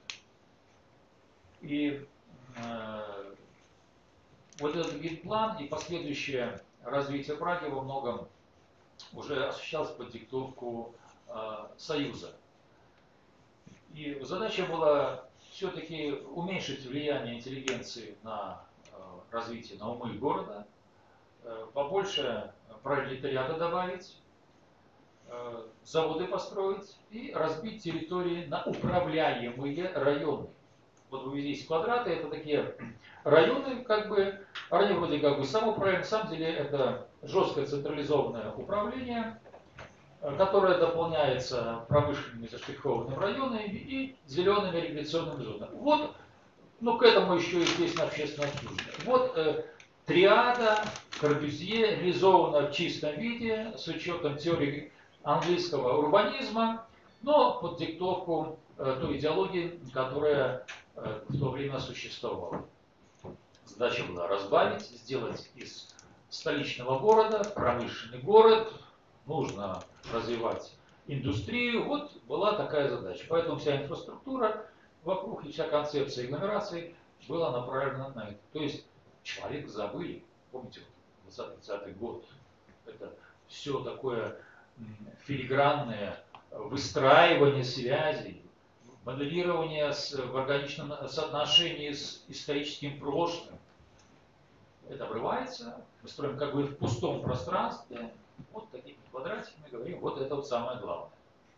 И э, вот этот генплан и последующее развитие Праги во многом уже осуществлялось под диктовку э, Союза. И задача была все-таки уменьшить влияние интеллигенции на э, развитие, на умы города, э, побольше пролетариата добавить, э, заводы построить и разбить территории на управляемые районы. Вот вы видите квадраты, это такие районы, как бы, они вроде как бы самоуправляемые, на самом деле это жесткое централизованное управление, которое дополняется промышленными заштрихованными районами и зелеными регуляционными зонами. Вот, ну к этому еще и естественно общественное обслуживание. Вот э, триада Корбюзье реализована в чистом виде с учетом теории английского урбанизма, но под диктовку э, той идеологии, которая э, в то время существовала. Задача была разбавить, сделать из столичного города промышленный город, нужно развивать индустрию. Вот была такая задача. Поэтому вся инфраструктура вокруг и вся концепция агломерации была направлена на это. То есть человек забыли. Помните, двадцатый-тридцатый год. Это все такое филигранное выстраивание связей, моделирование с, в органичном соотношении с историческим прошлым. Это обрывается. Мы строим как бы в пустом пространстве. Вот такими квадратиками говорим, вот это вот самое главное.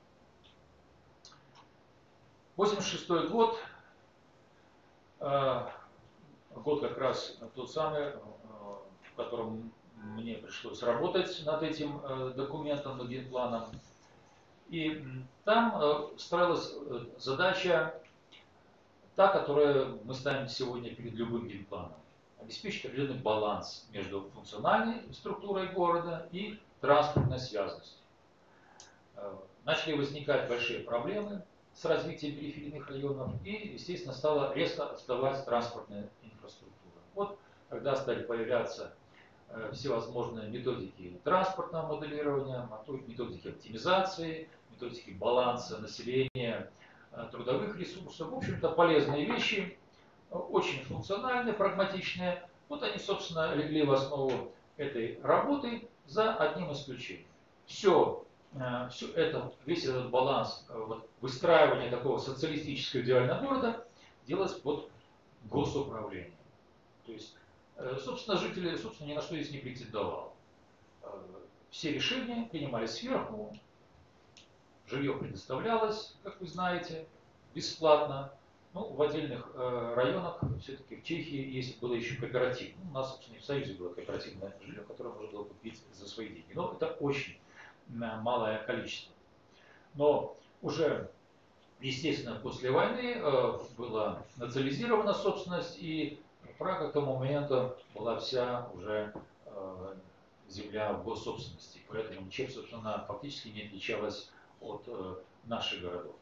восемьдесят шестой год, э, год как раз тот самый, э, в котором мне пришлось работать над этим э, документом, над генпланом. И там э, строилась задача, та, которую мы ставим сегодня перед любым генпланом. Обеспечить определенный баланс между функциональной структурой города и транспортной связностью. Начали возникать большие проблемы с развитием периферийных районов и, естественно, стала резко отставать транспортная инфраструктура. Вот когда стали появляться всевозможные методики транспортного моделирования, методики оптимизации, методики баланса населения, трудовых ресурсов, в общем-то, полезные вещи, очень функциональные, прагматичные. Вот они, собственно, легли в основу этой работы за одним исключением. Все, все это, весь этот баланс вот, выстраивания такого социалистического идеального города делалось под госуправлением. То есть, собственно, жители, собственно, ни на что здесь не претендовал. Все решения принимались сверху, жилье предоставлялось, как вы знаете, бесплатно. Ну, в отдельных э, районах, все-таки в Чехии, если было еще кооператив. Ну, у нас, собственно, и в Союзе было кооперативное жилье, которое можно было купить за свои деньги. Но это очень э, малое количество. Но уже, естественно, после войны э, была национализирована собственность, и Прага к тому моменту была вся уже э, земля в госсобственности. Поэтому ничем, собственно, фактически не отличалась от э, наших городов.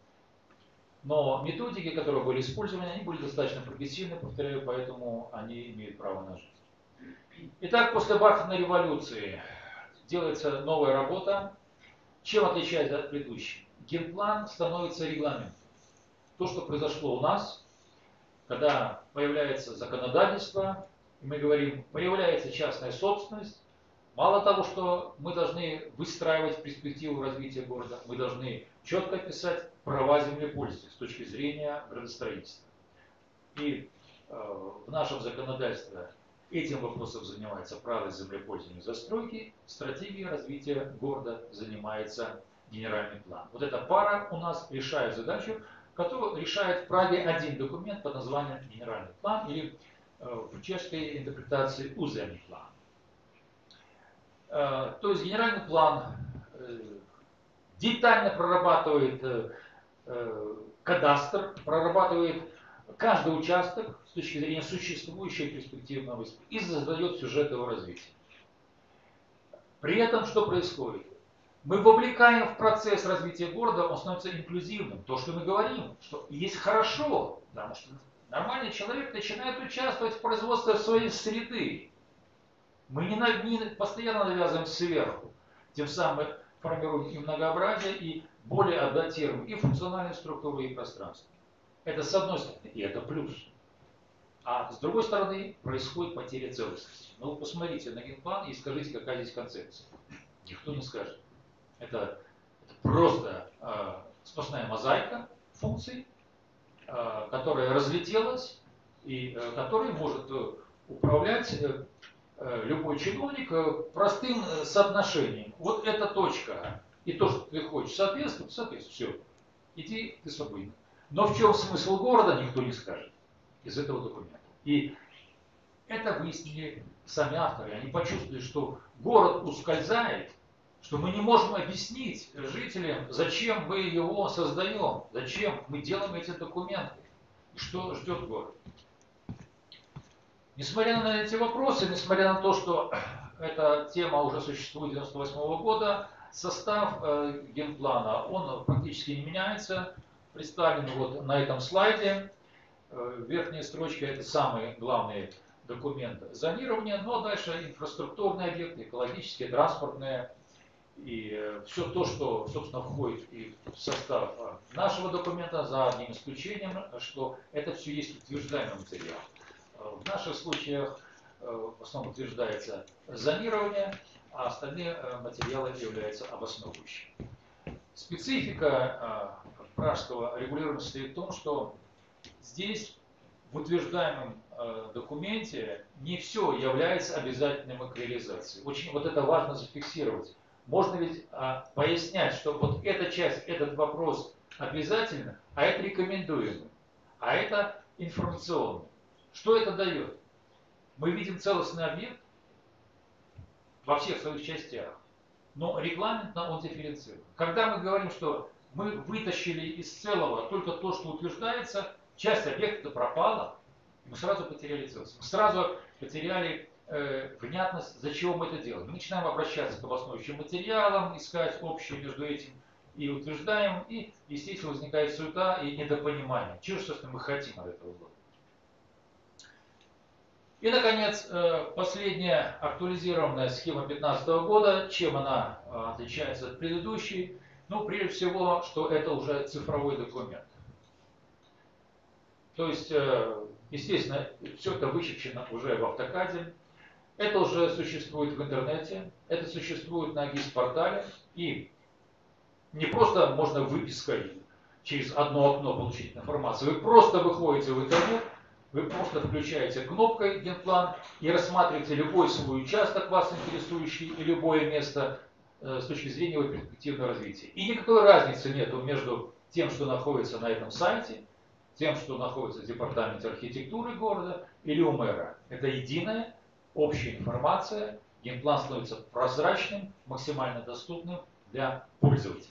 Но методики, которые были использованы, они были достаточно прогрессивны, повторяю, поэтому они имеют право на жизнь. Итак, после бархатной революции делается новая работа. Чем отличается от предыдущей? Генплан становится регламентом. То, что произошло у нас, когда появляется законодательство, и мы говорим, появляется частная собственность, мало того, что мы должны выстраивать перспективу развития города, мы должны четко описать права землепользователя с точки зрения градостроительства. И э, в нашем законодательстве этим вопросом занимается право землепользования и застройки, стратегией развития города занимается генеральный план. Вот эта пара у нас решает задачу, которую решает в Праге один документ под названием генеральный план, или э, в чешской интерпретации уземный план. Э, то есть генеральный план э, детально прорабатывает э, э, кадастр, прорабатывает каждый участок с точки зрения существующей перспективного и задает сюжет его развития. При этом что происходит? Мы вовлекаем в процесс развития города, он становится инклюзивным. То, что мы говорим, что есть хорошо, потому что Нормальный человек начинает участвовать в производстве своей среды. Мы не, на, не постоянно навязываем сверху, тем самым формируем и многообразие, и более адаптируем и функциональную структуру, и пространство. Это с одной стороны, и это плюс. А с другой стороны происходит потеря целостности. Ну, посмотрите на генплан и скажите, какая здесь концепция. Никто не скажет. Это, это просто э, сплошная мозаика функций, э, которая разлетелась и э, которой может э, управлять э, э, любой чиновник э, простым э, соотношением. Вот эта точка и то, что ты хочешь соответствовать, соответствует. Все. Иди, ты свободен. Но в чем смысл города, никто не скажет из этого документа. И это выяснили сами авторы. Они почувствовали, что город ускользает, что мы не можем объяснить жителям, зачем мы его создаем, зачем мы делаем эти документы, и что ждет город. Несмотря на эти вопросы, несмотря на то, что эта тема уже существует с девяносто восьмого года, состав э, генплана, он практически не меняется. Представлен вот на этом слайде. Э, верхняя строчка – это самый главный документ зонирования, но дальше инфраструктурные объекты, экологические, транспортные, и э, все то, что, собственно, входит и в состав нашего документа, за одним исключением, что это все есть утверждаемый материал. В наших случаях в основном утверждается зонирование, а остальные материалы являются обосновывающими. Специфика пражского регулирования состоит в том, что здесь в утверждаемом документе не все является обязательным к реализации. Очень вот это важно зафиксировать. Можно ведь пояснять, что вот эта часть, этот вопрос обязательно, а это рекомендуемый, а это информационный. Что это дает? Мы видим целостный объект во всех своих частях, но регламентно он дифференцирован. Когда мы говорим, что мы вытащили из целого только то, что утверждается, часть объекта пропала, мы сразу потеряли целостность. Мы сразу потеряли э, внятность, за чего мы это делаем. Мы начинаем обращаться к обосновывающим материалам, искать общее между этим и утверждаем, и, естественно, возникает суета и недопонимание. Чего же, собственно, мы хотим от этого года? И, наконец, последняя актуализированная схема две тысячи пятнадцатого года. Чем она отличается от предыдущей? Ну, прежде всего, что это уже цифровой документ. То есть, естественно, все это вычерчено уже в автокаде. Это уже существует в интернете. Это существует на ГИС-портале. И не просто можно выпиской через одно окно получить информацию. Вы просто выходите в интернет, вы просто включаете кнопкой генплан и рассматриваете любой свой участок, вас интересующий, и любое место э, с точки зрения его перспективного развития. И никакой разницы нет между тем, что находится на этом сайте, тем, что находится в департаменте архитектуры города или у мэра. Это единая общая информация. Генплан становится прозрачным, максимально доступным для пользователей.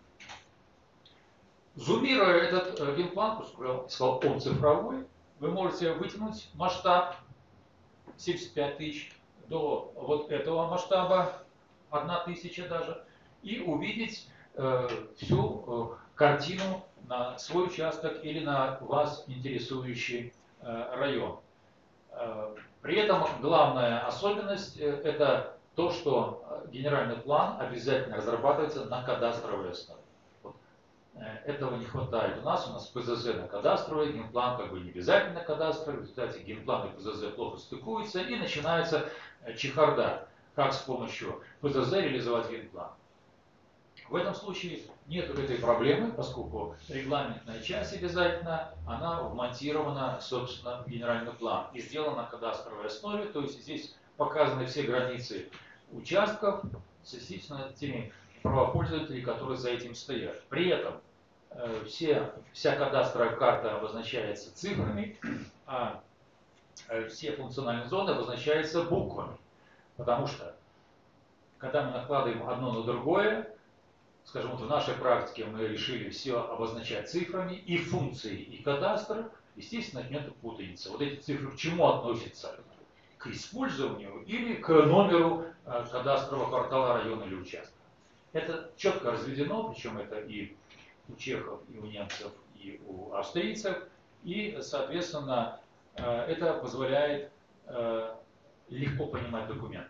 Зумируя этот э, генплан, поскольку я сказал, он цифровой, вы можете вытянуть масштаб семьдесят пять тысяч до вот этого масштаба, одна тысяча даже, и увидеть э, всю э, картину на свой участок или на вас интересующий э, район. Э, при этом главная особенность э, это то, что генеральный план обязательно разрабатывается на кадастровой основе. Этого не хватает у нас. У нас ПЗЗ на кадастровый, генплан как бы не обязательно кадастровый. В результате генплан и ПЗЗ плохо стыкуются, и начинается чехарда, как с помощью ПЗЗ реализовать генплан. В этом случае нет этой проблемы, поскольку регламентная часть обязательно, она вмонтирована, собственно, в генеральный план и сделана на кадастровой основе, то есть здесь показаны все границы участков с, естественно, теми правопользователей, которые за этим стоят. При этом э, все, вся кадастровая карта обозначается цифрами, а э, все функциональные зоны обозначаются буквами. Потому что, когда мы накладываем одно на другое, скажем, вот в нашей практике мы решили все обозначать цифрами, и функции, и кадастр, естественно, нет путаницы. Вот эти цифры к чему относятся? К использованию или к номеру э, кадастрового квартала, района или участка? Это четко разведено, причем это и у чехов, и у немцев, и у австрийцев. И, соответственно, это позволяет легко понимать документ.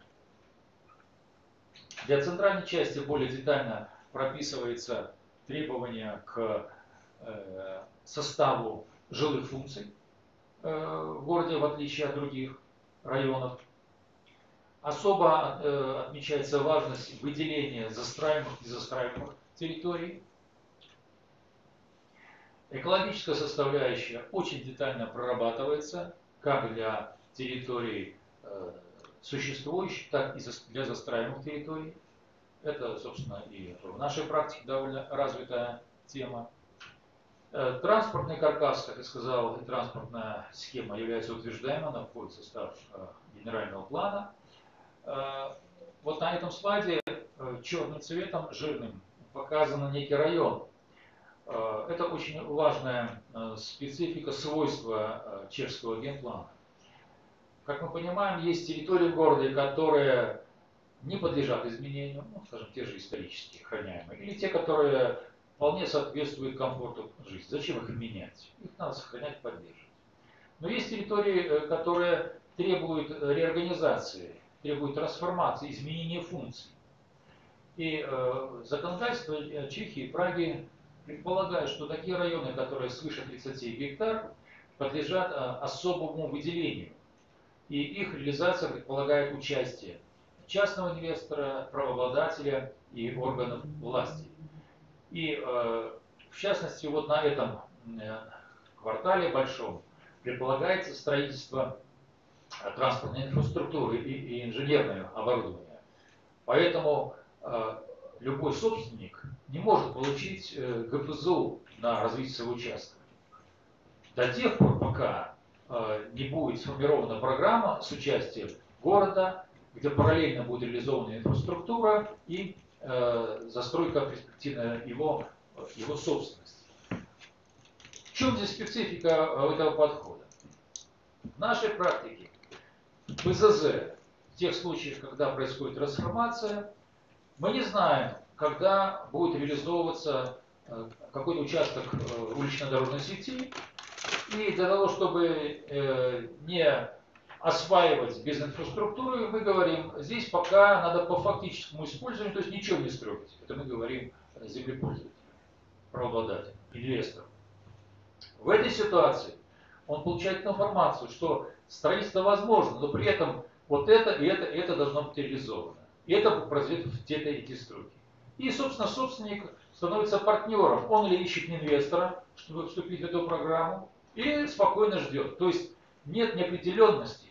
Для центральной части более детально прописывается требования к составу жилых функций в городе, в отличие от других районов. Особо отмечается важность выделения застраиваемых и незастраиваемых территорий. Экологическая составляющая очень детально прорабатывается как для территорий существующих, так и для застраиваемых территорий. Это, собственно, и в нашей практике довольно развитая тема. Транспортный каркас, как я сказал, и транспортная схема является утверждаемой, она входит в состав генерального плана. Вот на этом слайде черным цветом, жирным, показан некий район. Это очень важная специфика, свойства чешского генплана. Как мы понимаем, есть территории в городе, которые не подлежат изменению, ну, скажем, те же исторические, охраняемые, или те, которые вполне соответствуют комфорту жизни. Зачем их менять? Их надо сохранять, поддерживать. Но есть территории, которые требуют реорганизации, требуют трансформации, изменения функций. И э, законодательство Чехии и Праги предполагает, что такие районы, которые свыше тридцати гектар, подлежат э, особому выделению. И их реализация предполагает участие частного инвестора, правообладателя и органов власти. И э, в частности, вот на этом э, квартале большом предполагается строительство транспортной инфраструктуры и, и инженерного оборудования. Поэтому э, любой собственник не может получить э, ГПЗУ на развитие своего участка до тех пор, пока э, не будет сформирована программа с участием города, где параллельно будет реализована инфраструктура и э, застройка перспективная его, его собственности. В чем здесь специфика этого подхода? В нашей практике ПЗЗ, в тех случаях, когда происходит трансформация, мы не знаем, когда будет реализовываться какой-то участок улично-дорожной сети. И для того, чтобы не осваивать без инфраструктуры, мы говорим, здесь пока надо по фактическому использованию, то есть ничего не строить. Это мы говорим землепользователю, правообладателю, инвестору. В этой ситуации он получает информацию, что строительство возможно, но при этом вот это и это, и это должно быть реализовано. И это произведет в те-то эти строки. И, собственно, собственник становится партнером. Он или ищет инвестора, чтобы вступить в эту программу, или спокойно ждет. То есть нет неопределенности,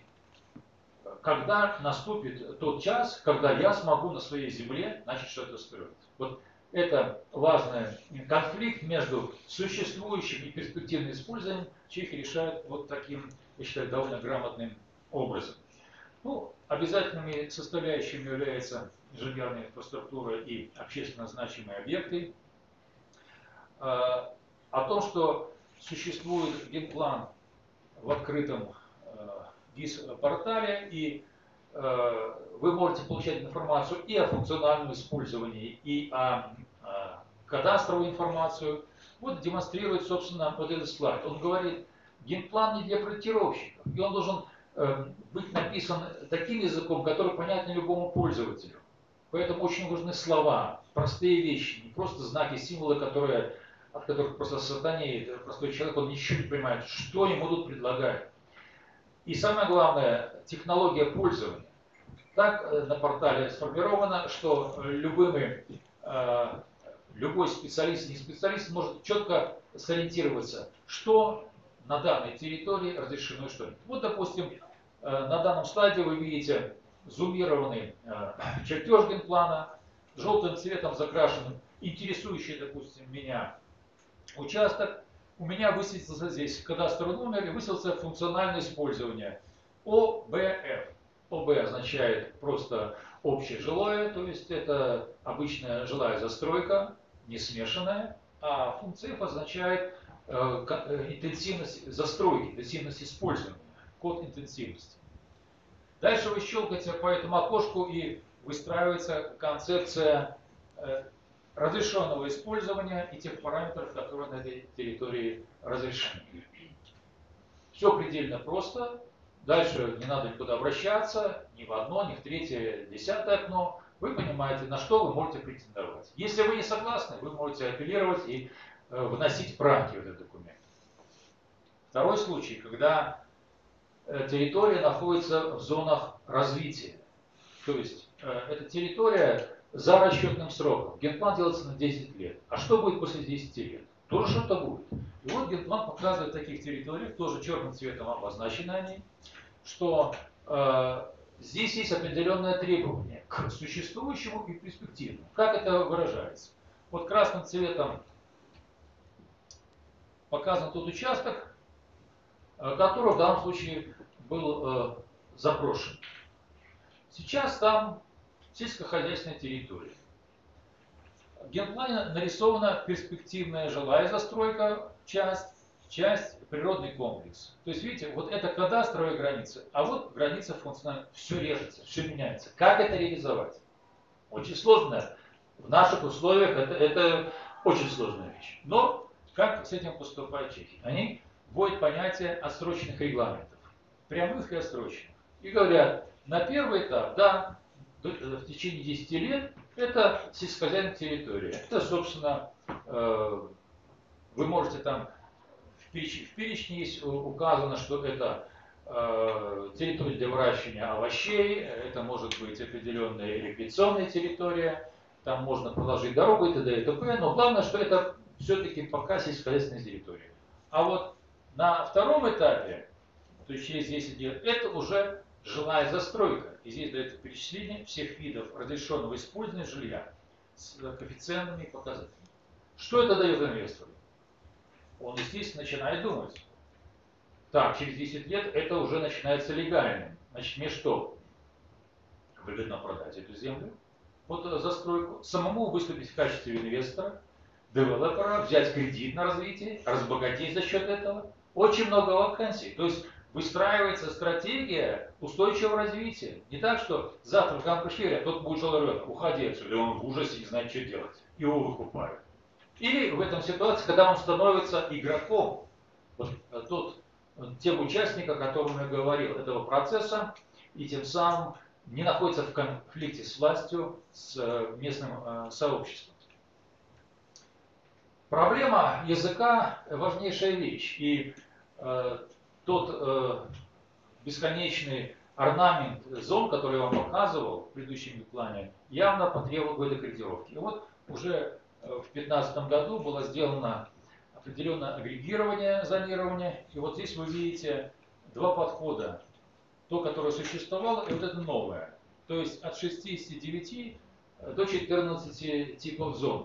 когда наступит тот час, когда я смогу на своей земле начать что-то строить. Вот это важный конфликт между существующим и перспективным использованием Чехия решает вот таким, я считаю, довольно грамотным образом. Ну, обязательными составляющими являются инженерная инфраструктура и общественно значимые объекты. О том, что существует генплан в открытом ГИС-портале, и э, вы можете получать информацию и о функциональном использовании, и о э, кадастровую информацию. Вот демонстрирует, собственно, вот этот слайд. Он говорит, генплан не для проектировщиков, и он должен э, быть написан таким языком, который понятен любому пользователю. Поэтому очень нужны слова, простые вещи, не просто знаки, символы, которые, от которых просто сатанеет простой человек, он ничего не понимает, что ему тут предлагают. И самое главное, технология пользования. Так на портале сформировано, что любыми, э, любой специалист и не специалист может четко сориентироваться, что на данной территории разрешено и что нет. Вот, допустим, э, на данном слайде вы видите зумированный э, чертеж генплана, желтым цветом закрашен интересующий, допустим, меня участок. У меня высветился здесь кадастровый номер и высветился функциональное использование О Б Ф. О Б означает просто общее жилое, то есть это обычная жилая застройка, не смешанная, а функция F означает э, интенсивность застройки, интенсивность использования, код интенсивности. Дальше вы щелкаете по этому окошку и выстраивается концепция э, разрешенного использования и тех параметров, которые на этой территории разрешены. Все предельно просто. Дальше не надо никуда обращаться, ни в одно, ни в третье, десятое окно. Вы понимаете, на что вы можете претендовать. Если вы не согласны, вы можете апеллировать и э, вносить правки в этот документ. Второй случай, когда э, территория находится в зонах развития. То есть э, эта территория за расчетным сроком. Генплан делается на десять лет. А что будет после десяти лет? Тоже что-то будет. И вот генплан показывает в таких территориях, тоже черным цветом обозначены они, что э, здесь есть определенное требование к существующему и перспективному. Как это выражается? Вот красным цветом показан тот участок, э, который в данном случае был э, запрошен. Сейчас там сельскохозяйственная территория. В генплане нарисована перспективная жилая застройка, часть, часть природный комплекс. То есть, видите, вот это кадастровая граница, а вот граница функциональная. Все режется, все меняется. Как это реализовать? Очень сложно. В наших условиях это, это очень сложная вещь. Но как с этим поступают чехи? Они вводят понятие отсроченных регламентов. Прямых и отсроченных. И говорят, на первый этап, да, в течение десяти лет, это сельскохозяйственная территория. Это, собственно, вы можете там, в перечне, в перечне есть указано, что это территория для выращивания овощей, это может быть определенная рекреационная территория, там можно проложить дорогу и т.д. и т.п. Но главное, что это все-таки пока сельскохозяйственная территория. А вот на втором этапе, то есть через десять лет, это уже жилая застройка. И здесь дается перечисление всех видов разрешенного использования жилья с коэффициентными показателями. Что это дает инвестору? Он, естественно, начинает думать. Так, через десять лет это уже начинается легальным. Значит, мне что? Выгодно продать эту землю под застройку, самому выступить в качестве инвестора, девелопера, взять кредит на развитие, разбогатеть за счет этого. Очень много вакансий. То есть выстраивается стратегия устойчивого развития. Не так, что завтра к нам пришли, а тот будет жилой, уходи отсюда, и он в ужасе не знает, что делать. Его выкупают. Или в этом ситуации, когда он становится игроком, вот тот, тем участником, о котором я говорил, этого процесса, и тем самым не находится в конфликте с властью, с местным сообществом. Проблема языка – важнейшая вещь. И э, тот э, бесконечный орнамент зон, который я вам показывал в предыдущем плане, явно потребовал какой-то корректировки. И вот уже в две тысячи пятнадцатом году было сделано определенное агрегирование зонирования. И вот здесь вы видите два подхода. То, которое существовало, и вот это новое. То есть от шестидесяти девяти до четырнадцати типов зон.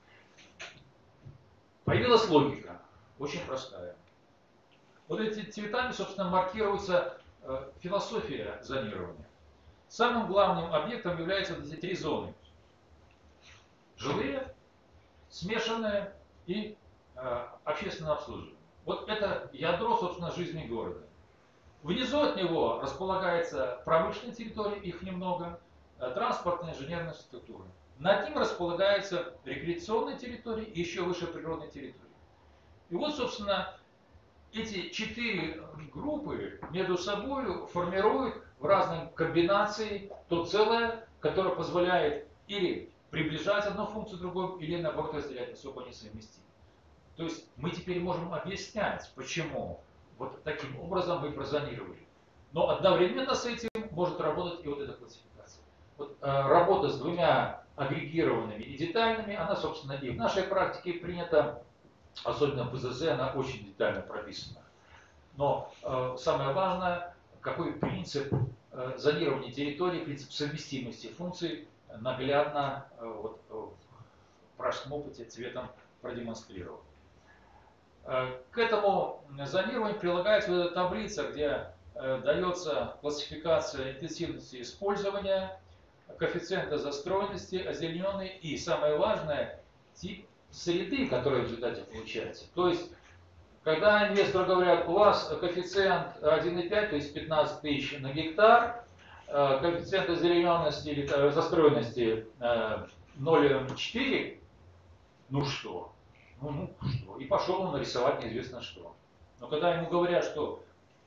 Появилась логика, очень простая. Вот этими цветами, собственно, маркируется э, философия зонирования. Самым главным объектом являются вот эти три зоны. Жилые, смешанные и э, общественное обслуживание. Вот это ядро, собственно, жизни города. Внизу от него располагается промышленная территория, их немного, э, транспортная, инженерная структура. Над ним располагается рекреационная территория и еще выше природной территории. И вот, собственно, эти четыре группы между собой формируют в разной комбинации то целое, которое позволяет или приближать одну функцию к другой, или наоборот разделять, особо несовместимо. То есть мы теперь можем объяснять, почему вот таким образом мы прозонировали. Но одновременно с этим может работать и вот эта классификация. Вот, э, работа с двумя агрегированными и детальными, она, собственно, и в нашей практике принята, особенно в ПЗЗ, она очень детально прописана. Но э, самое важное, какой принцип э, зонирования территории, принцип совместимости функций наглядно э, вот, в пражском опыте цветом продемонстрировал. Э, к этому зонированию прилагается вот эта таблица, где э, дается классификация интенсивности использования, коэффициента застроенности, озелененный и, самое важное, тип среды, которая в результате получается. То есть, когда инвестору говорят, у вас коэффициент один и пять, то есть пятнадцать тысяч на гектар, коэффициент озелененности или застроенности ноль целых четыре, ну что? Ну, ну что? И пошел он нарисовать неизвестно что. Но когда ему говорят, что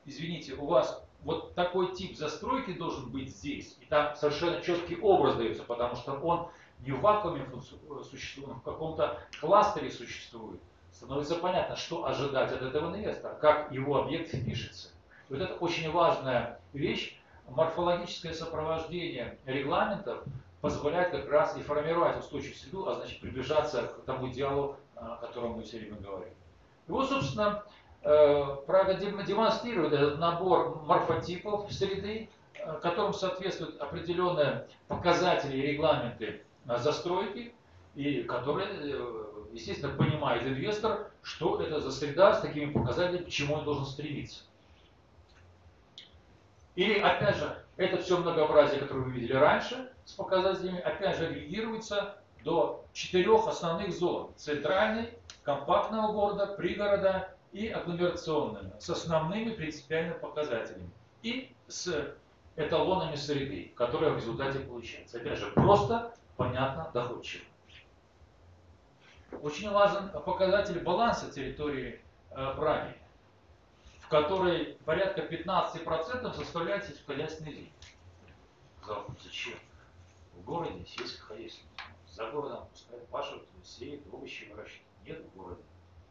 извините, у вас вот такой тип застройки должен быть здесь, и там совершенно четкий образ дается, потому что он не в вакууме существует, он в каком-то кластере существует. Становится понятно, что ожидать от этого инвестора, как его объект впишется. И вот это очень важная вещь. Морфологическое сопровождение регламентов позволяет как раз и формировать устойчивую среду, а значит приближаться к тому идеалу, о котором мы все время говорим. И вот, собственно, Прага демонстрирует этот набор морфотипов среды, которым соответствуют определенные показатели и регламенты застройки, и которые, естественно, понимает инвестор, что это за среда с такими показателями, к чему он должен стремиться. Или, опять же, это все многообразие, которое вы видели раньше, с показателями, опять же, агрегируется до четырех основных зон. Центральной, компактного города, пригорода и агломерационными, с основными принципиальными показателями. И с эталонами среды, которые в результате получаются. Опять же, просто, понятно, доходчиво. Очень важен показатель баланса территории э, Праги, в которой порядка пятнадцати процентов составляет сельскохозяйственный вид. Зачем? В городе сельское хозяйство. За городом пускай пашут, сеют, овощи выращивают. Нет в городе.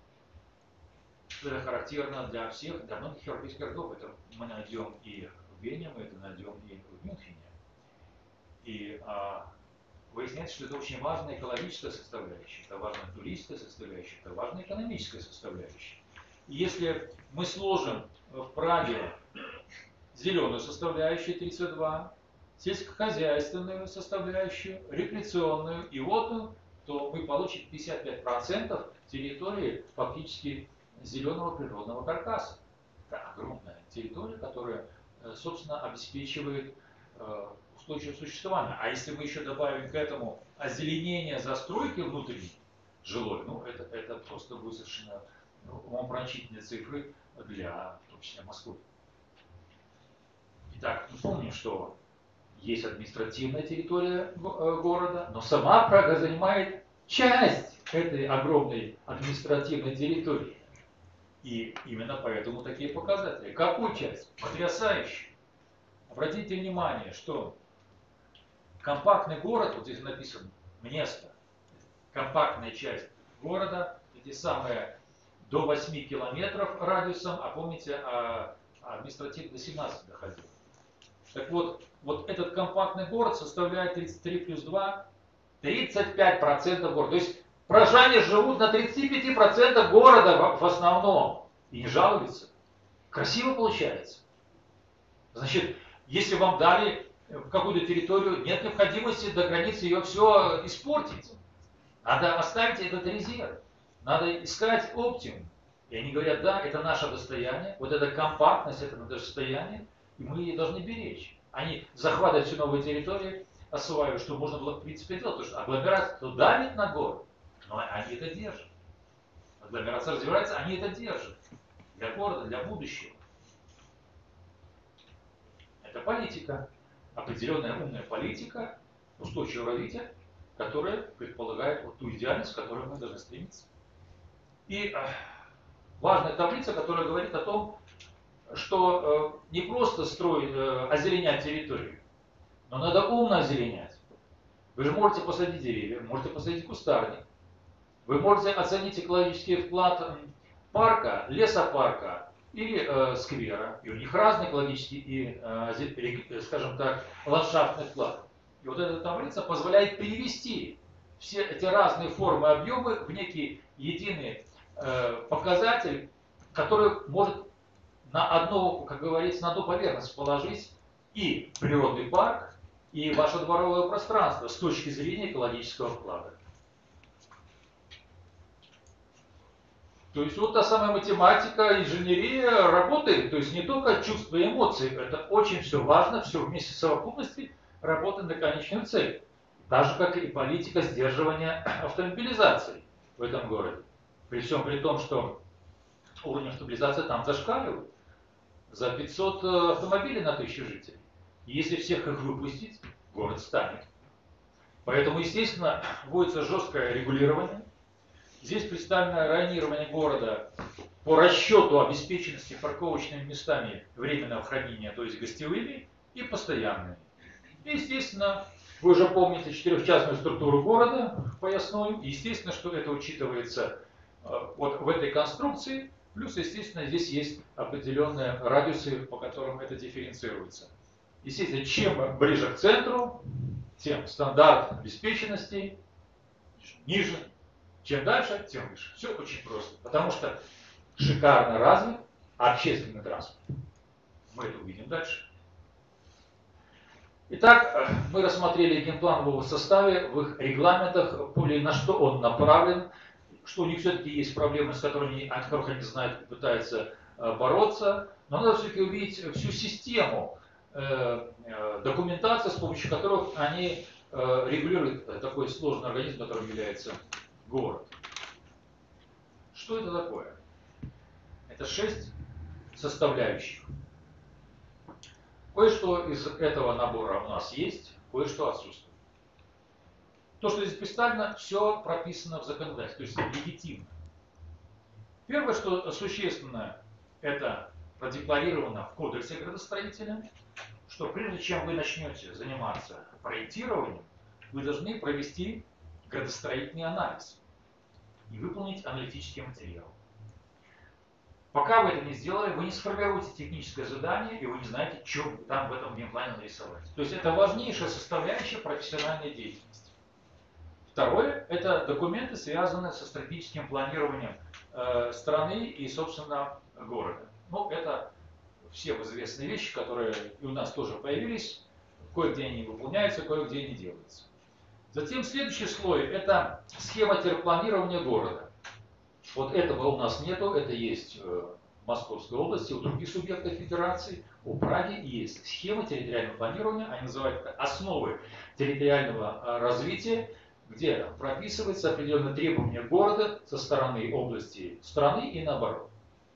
Это характерно для всех, для многих европейских городов. Это мы найдем и в Вене, мы это найдем и в Мюнхене. И а, выясняется, что это очень важная экологическая составляющая, это важная туристская составляющая, это важная экономическая составляющая. И если мы сложим в Праге зеленую составляющую тридцать два, сельскохозяйственную составляющую, рекреационную и водную, то мы получим пятьдесят пять процентов территории фактически зеленого природного каркаса. Это огромная территория, которая, собственно, обеспечивает устойчивое существование. А если мы еще добавим к этому озеленение застройки внутренней, жилой, ну это, это просто будет совершенно умопомрачительные цифры для, в том числе, Москвы. Итак, мы помним, что есть административная территория города, но сама Прага занимает часть этой огромной административной территории. И именно поэтому такие показатели. Какую часть? Потрясающую. Обратите внимание, что компактный город, вот здесь написано место, компактная часть города, эти самые до восьми километров радиусом, а помните, а административно до семнадцати доходил. Так вот, вот этот компактный город составляет тридцать три плюс два, тридцать пять процентов города. То есть прожане живут на тридцати пяти процентах города в, в основном и не жалуются. Красиво получается. Значит, если вам дали какую-то территорию, нет необходимости до границы ее все испортить. Надо оставить этот резерв. Надо искать оптимум. И они говорят, да, это наше достояние, вот эта компактность, это наше достояние, и мы ее должны беречь. Они захватывают всю новую территорию, осваивают, что можно было в принципе делать, потому что агломерация давит на город, но они это держат. Агломерация развивается, они это держат. Для города, для будущего. Это политика. Определенная умная политика, устойчивого развития, которая предполагает вот ту идеальность, к которой мы должны стремиться. И э, важная таблица, которая говорит о том, что э, не просто строить, э, озеленять территорию, но надо умно озеленять. Вы же можете посадить деревья, можете посадить кустарник, вы можете оценить экологический вклад парка, лесопарка или э, сквера, и у них разный экологический и, э, скажем так, ландшафтный вклад. И вот эта таблица позволяет перевести все эти разные формы, объемы в некий единый э, показатель, который может на одну, как говорится, на одну поверхность положить и природный парк, и ваше дворовое пространство с точки зрения экологического вклада. То есть вот та самая математика, инженерия работает, то есть не только чувства и эмоции, это очень все важно, все вместе в совокупности работает на конечную цель. Так же, как и политика сдерживания автомобилизации в этом городе. При всем при том, что уровень автомобилизации там зашкаливает за пятьсот автомобилей на тысячу жителей. И если всех их выпустить, город станет. Поэтому, естественно, вводится жесткое регулирование. Здесь представлено районирование города по расчету обеспеченности парковочными местами временного хранения, то есть гостевыми и постоянными. И, естественно, вы уже помните четырехчастную структуру города поясную. Естественно, что это учитывается вот в этой конструкции. Плюс, естественно, здесь есть определенные радиусы, по которым это дифференцируется. Естественно, чем ближе к центру, тем стандарт обеспеченности ниже. Чем дальше, тем выше. Все очень просто. Потому что шикарно развит общественный транспорт. Мы это увидим дальше. Итак, мы рассмотрели генплан в его составе, в их регламентах, поняли, на что он направлен, что у них все-таки есть проблемы, с которыми, от которых они знают и пытаются бороться. Но надо все-таки увидеть всю систему документации, с помощью которых они регулируют такой сложный организм, которым является город. Что это такое? Это шесть составляющих. Кое-что из этого набора у нас есть, кое-что отсутствует. То, что здесь представлено, все прописано в законодательстве, то есть легитимно. Первое, что существенно, это продекларировано в Кодексе градостроителя, что прежде чем вы начнете заниматься проектированием, вы должны провести градостроительный анализ и выполнить аналитический материал. Пока вы это не сделали, вы не сформируете техническое задание, и вы не знаете, что там в этом геймплане нарисовать. То есть это важнейшая составляющая профессиональной деятельности. Второе – это документы, связанные со стратегическим планированием э, страны и, собственно, города. Ну, это все известные вещи, которые и у нас тоже появились. Кое-где они выполняются, кое-где не делаются. Затем следующий слой – это схема терпланирования города. Вот этого у нас нету, это есть в Московской области, у других субъектов федерации, у Праги есть схема территориального планирования, они называют это основы территориального развития, где прописываются определенные требования города со стороны области страны и наоборот.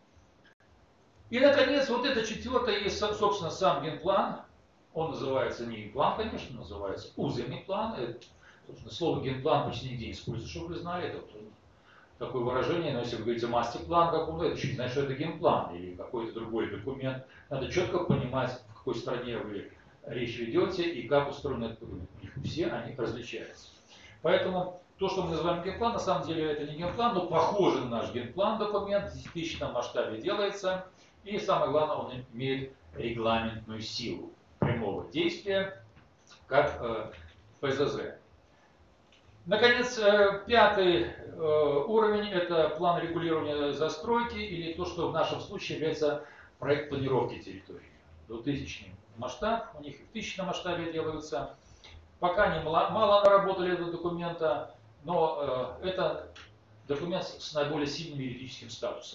И, наконец, вот это четвертое есть, собственно, сам генплан. Он называется не генплан, конечно, называется узельный план. Это, собственно, слово генплан почти нигде не используется, чтобы вы знали. Это такое выражение, но если вы говорите мастер-план какой-то, это еще не значит, что это генплан или какой-то другой документ. Надо четко понимать, в какой стране вы речь ведете и как устроен этот документ. Все они различаются. Поэтому то, что мы называем генплан, на самом деле это не генплан, но похоже на наш генплан документ, в десятитысячном масштабе делается. И самое главное, он имеет регламентную силу прямого действия, как э, ПЗЗ. Наконец, пятый уровень – это план регулирования застройки, или то, что в нашем случае является проект планировки территории. Двухтысячный масштаб, у них и в тысячном масштабе делаются. Пока они мало наработали этого документа, но это документ с наиболее сильным юридическим статусом.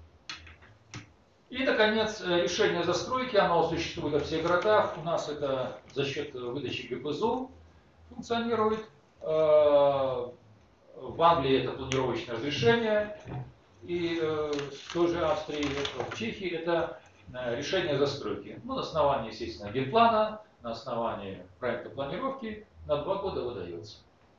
И, наконец, решение застройки, оно существует во всех городах. У нас это за счет выдачи ГПЗУ функционирует. В Англии это планировочное разрешение, и в той же Австрии, в Чехии это решение застройки. Ну, на основании, естественно, генплана, на основании проекта планировки на два года выдается.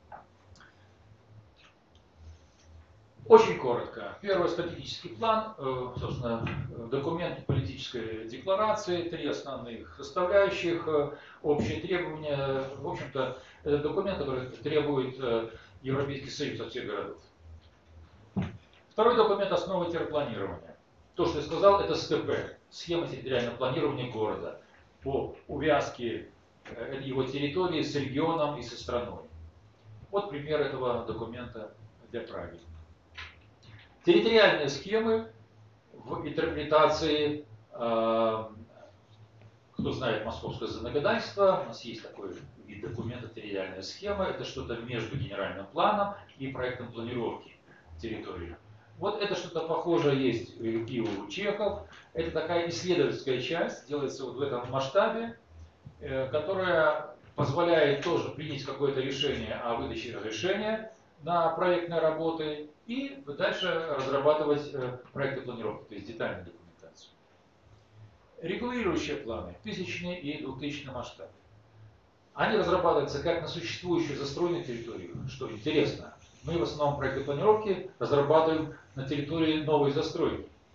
Очень коротко. Первый стратегический план, собственно, документ политической декларации, три основных составляющих, общие требования. В общем-то, это документ, который требует Европейский Союз от всех городов. Второй документ – основы терпланирования. То, что я сказал, это СТП, схема территориального планирования города по увязке его территории с регионом и со страной. Вот пример этого документа для Праги. Территориальные схемы в интерпретации, э, кто знает московское законодательство, у нас есть такой вид документа территориальная схема, это что-то между генеральным планом и проектом планировки территории. Вот это что-то похожее есть и у чехов, это такая исследовательская часть, делается вот в этом масштабе, э, которая позволяет тоже принять какое-то решение о выдаче разрешения на проектные работы и дальше разрабатывать проекты планировки, то есть детальную документацию. Регулирующие планы, тысячный и двухтысячный масштаб. Они разрабатываются как на существующую застроенную территорию, что интересно. Мы в основном проекты планировки разрабатываем на территории новой застройки.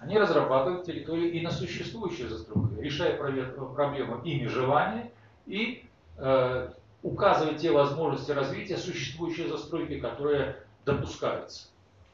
Они разрабатывают территории и на существующие застройки, решая проблему и межевания, и э, указывая те возможности развития существующей застройки, которые допускаются.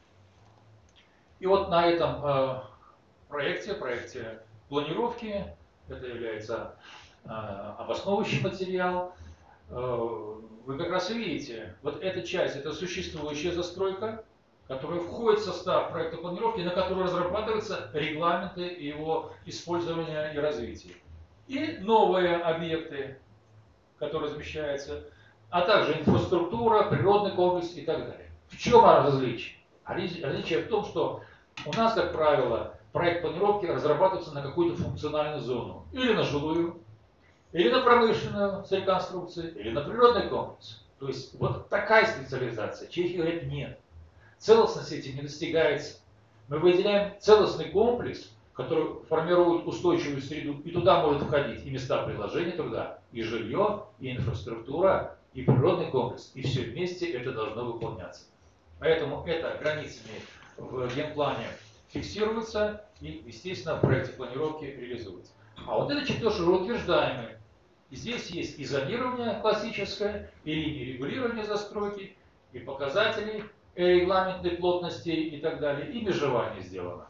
И вот на этом э, проекте, проекте планировки, это является э, обосновывающий материал, э, вы как раз видите, вот эта часть, это существующая застройка, которая входит в состав проекта планировки, на которой разрабатываются регламенты его использования и развития. И новые объекты, которые размещаются, а также инфраструктура, природный комплекс и так далее. В чем различие? Различие в том, что у нас, как правило, проект планировки разрабатывается на какую-то функциональную зону. Или на жилую, или на промышленную с реконструкцией, или на природный комплекс. То есть вот такая специализация. Чехия говорит нет. Целостность этим не достигается. Мы выделяем целостный комплекс, который формирует устойчивую среду, и туда может входить и места предложения труда, и жилье, и инфраструктура, и природный комплекс. И все вместе это должно выполняться. Поэтому это границами в генплане фиксируется и, естественно, в проекте планировки реализуется. А вот это чертеж уже утверждаемый. И здесь есть и зонирование классическое, и линии регулирования застройки, и показатели регламентной плотности и так далее, и межевание сделано.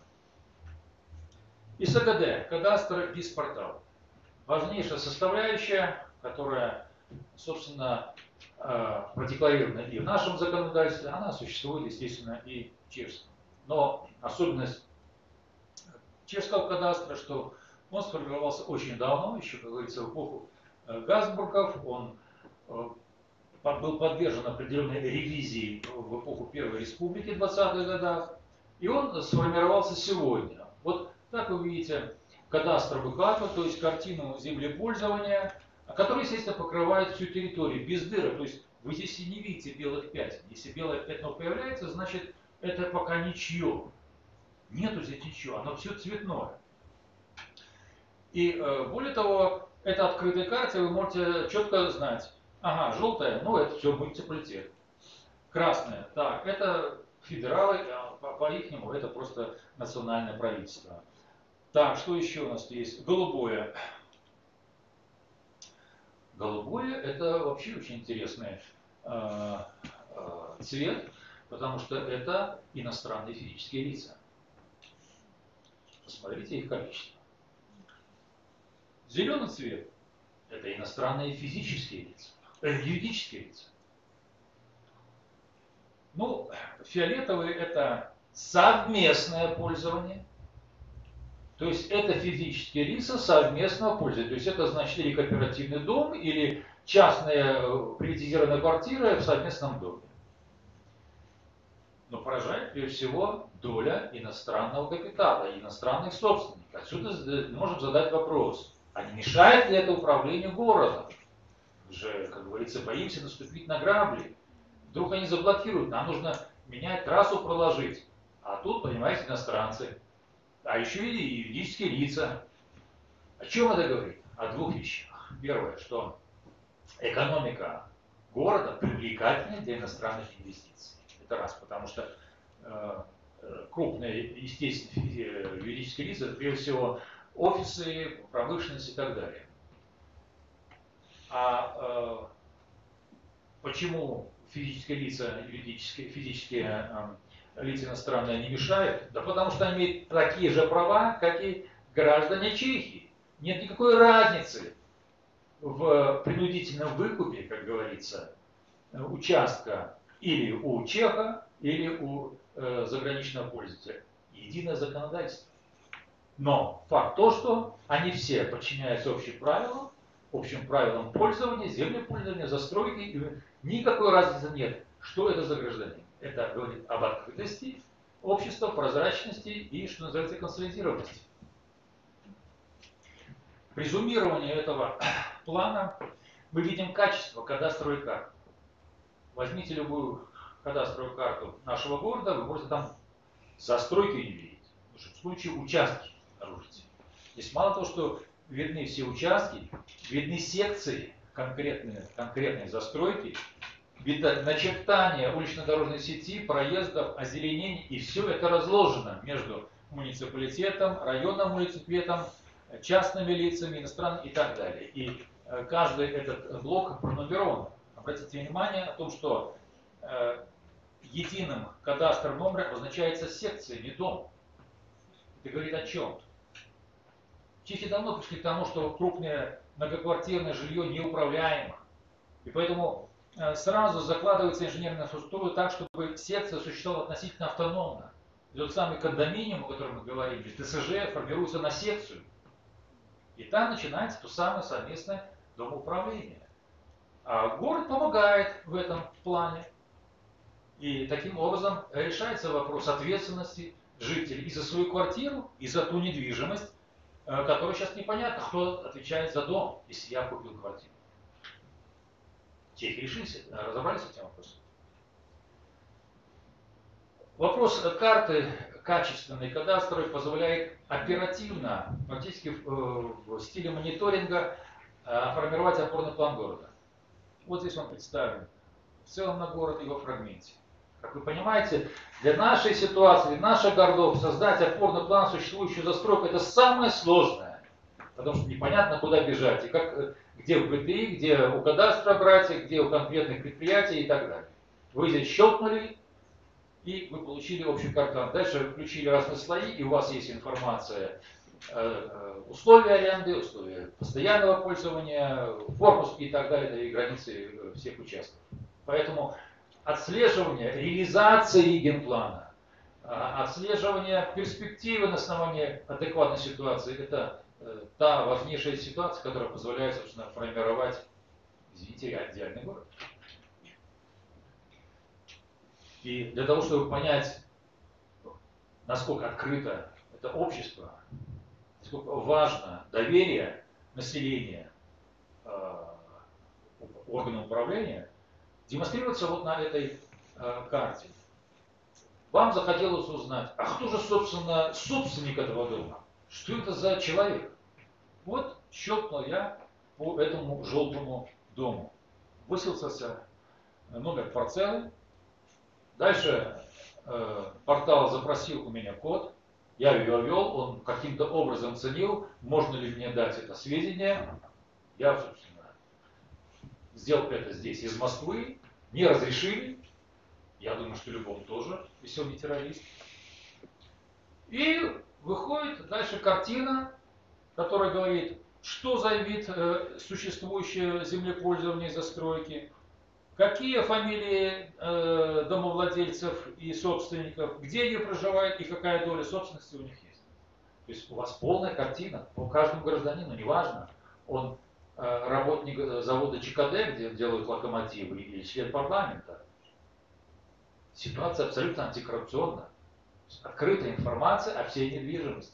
И СГД, кадастр, ГИС-портал. Важнейшая составляющая, которая, собственно, продекларирована и в нашем законодательстве, она существует, естественно, и в чешском. Но особенность чешского кадастра, что он сформировался очень давно, еще, как говорится, в эпоху Габсбургов, он был подвержен определенной ревизии в эпоху Первой Республики в двадцатых годах, и он сформировался сегодня. Вот так вы видите кадастровую карту, то есть картину землепользования, который, естественно, покрывает всю территорию без дырок. То есть вы здесь и не видите белых пятен. Если белое пятно появляется, значит это пока ничье. Нету здесь ничего, оно все цветное. И э, более того, это открытая карта, вы можете четко знать. Ага, желтая, ну это все муниципалитет. Красная, так, это федералы, а по-ихнему это просто национальное правительство. Так, что еще у нас есть? Голубое. Голубое это вообще очень интересный э, э, цвет, потому что это иностранные физические лица. Посмотрите их количество. Зеленый цвет – это иностранные физические лица, э, юридические лица. Ну, фиолетовый – это совместное пользование. То есть это физические лица совместного пользования. То есть это значит или кооперативный дом, или частная приватизированная квартира в совместном доме. Но поражает прежде всего доля иностранного капитала, иностранных собственников. Отсюда можем задать вопрос. А не мешает ли это управлению городом? Мы же, как говорится, боимся наступить на грабли. Вдруг они заблокируют, нам нужно менять трассу, проложить. А тут, понимаете, иностранцы. А еще и юридические лица. О чем это говорит? О двух вещах. Первое, что экономика города привлекательна для иностранных инвестиций. Это раз, потому что э, крупные, естественно, юридические лица, это прежде всего офисы, промышленность и так далее. А э, почему физические лица, юридические, физические э, лица иностранные не мешают? Да потому что они имеют такие же права, как и граждане Чехии. Нет никакой разницы в принудительном выкупе, как говорится, участка или у чеха, или у э, заграничного пользователя. Единое законодательство. Но факт то, что они все подчиняются общим правилам, общим правилам пользования, землепользования, застройки. И никакой разницы нет, что это за гражданин. Это говорит об открытости общества, прозрачности и, что называется, консолидированности. При зумировании этого плана мы видим качество кадастровой карты. Возьмите любую кадастровую карту нашего города, вы можете там застройки не видеть. Потому что в случае участки обнаружите. Здесь мало того, что видны все участки, видны секции конкретные, конкретные застройки, видно начертания улично-дорожной сети, проездов, озеленений, и все это разложено между муниципалитетом, районным муниципалитетом, частными лицами, иностранными и так далее. И каждый этот блок пронумерован. Обратите внимание о том, что э, единым кадастровым номером обозначается секция, не дом. Это говорит о чем? Чехи давно пришли к тому, что крупное многоквартирное жилье неуправляемо. И поэтому э, сразу закладывается инженерная структура так, чтобы секция существовала относительно автономно. И тот самый кондоминиум, о котором мы говорили, ТСЖ, формируется на секцию. И там начинается то самое совместное домоуправление. А город помогает в этом плане. И таким образом решается вопрос ответственности жителей и за свою квартиру, и за ту недвижимость, которая сейчас непонятно, кто отвечает за дом, если я купил квартиру. Чехи решились, разобрались с этим вопросом. Вопрос карты качественной кадастровой позволяет оперативно, практически в, в стиле мониторинга, формировать опорный план города. Вот здесь он представлен в целом на город и во фрагменте. Как вы понимаете, для нашей ситуации, для наших городов создать опорный план существующую застройку — это самое сложное. Потому что непонятно, куда бежать. И как, где в БТИ, где у кадастра брать, где у конкретных предприятий и так далее. Вы здесь щелкнули, и вы получили общий картон. Дальше вы включили разные слои, и у вас есть информация, условия аренды, условия постоянного пользования, пропуски и так далее, и границы всех участков. Поэтому отслеживание реализации генплана, отслеживание перспективы на основании адекватной ситуации — это та важнейшая ситуация, которая позволяет, собственно, формировать, извините, идеальный город. И для того, чтобы понять, насколько открыто это общество, насколько важно доверие населения э, органам управления, демонстрируется вот на этой э, карте. Вам захотелось узнать, а кто же, собственно, собственник этого дома? Что это за человек? Вот щелкнул я по этому желтому дому. Высветился номер парцелы. Дальше э, портал запросил у меня код. Я ее ввел, он каким-то образом ценил, можно ли мне дать это сведения. Я, собственно, сделал это здесь из Москвы, не разрешили. Я думаю, что любому тоже, если он не террорист. И выходит дальше картина, которая говорит, что за вид э, существующее землепользование и застройки, какие фамилии э, домовладельцев и собственников, где они проживают и какая доля собственности у них есть. То есть у вас полная картина по каждому гражданину, неважно, он э, работник завода ЧКД, где делают локомотивы, или член парламента. Ситуация абсолютно антикоррупционная. Открытая информация о всей недвижимости.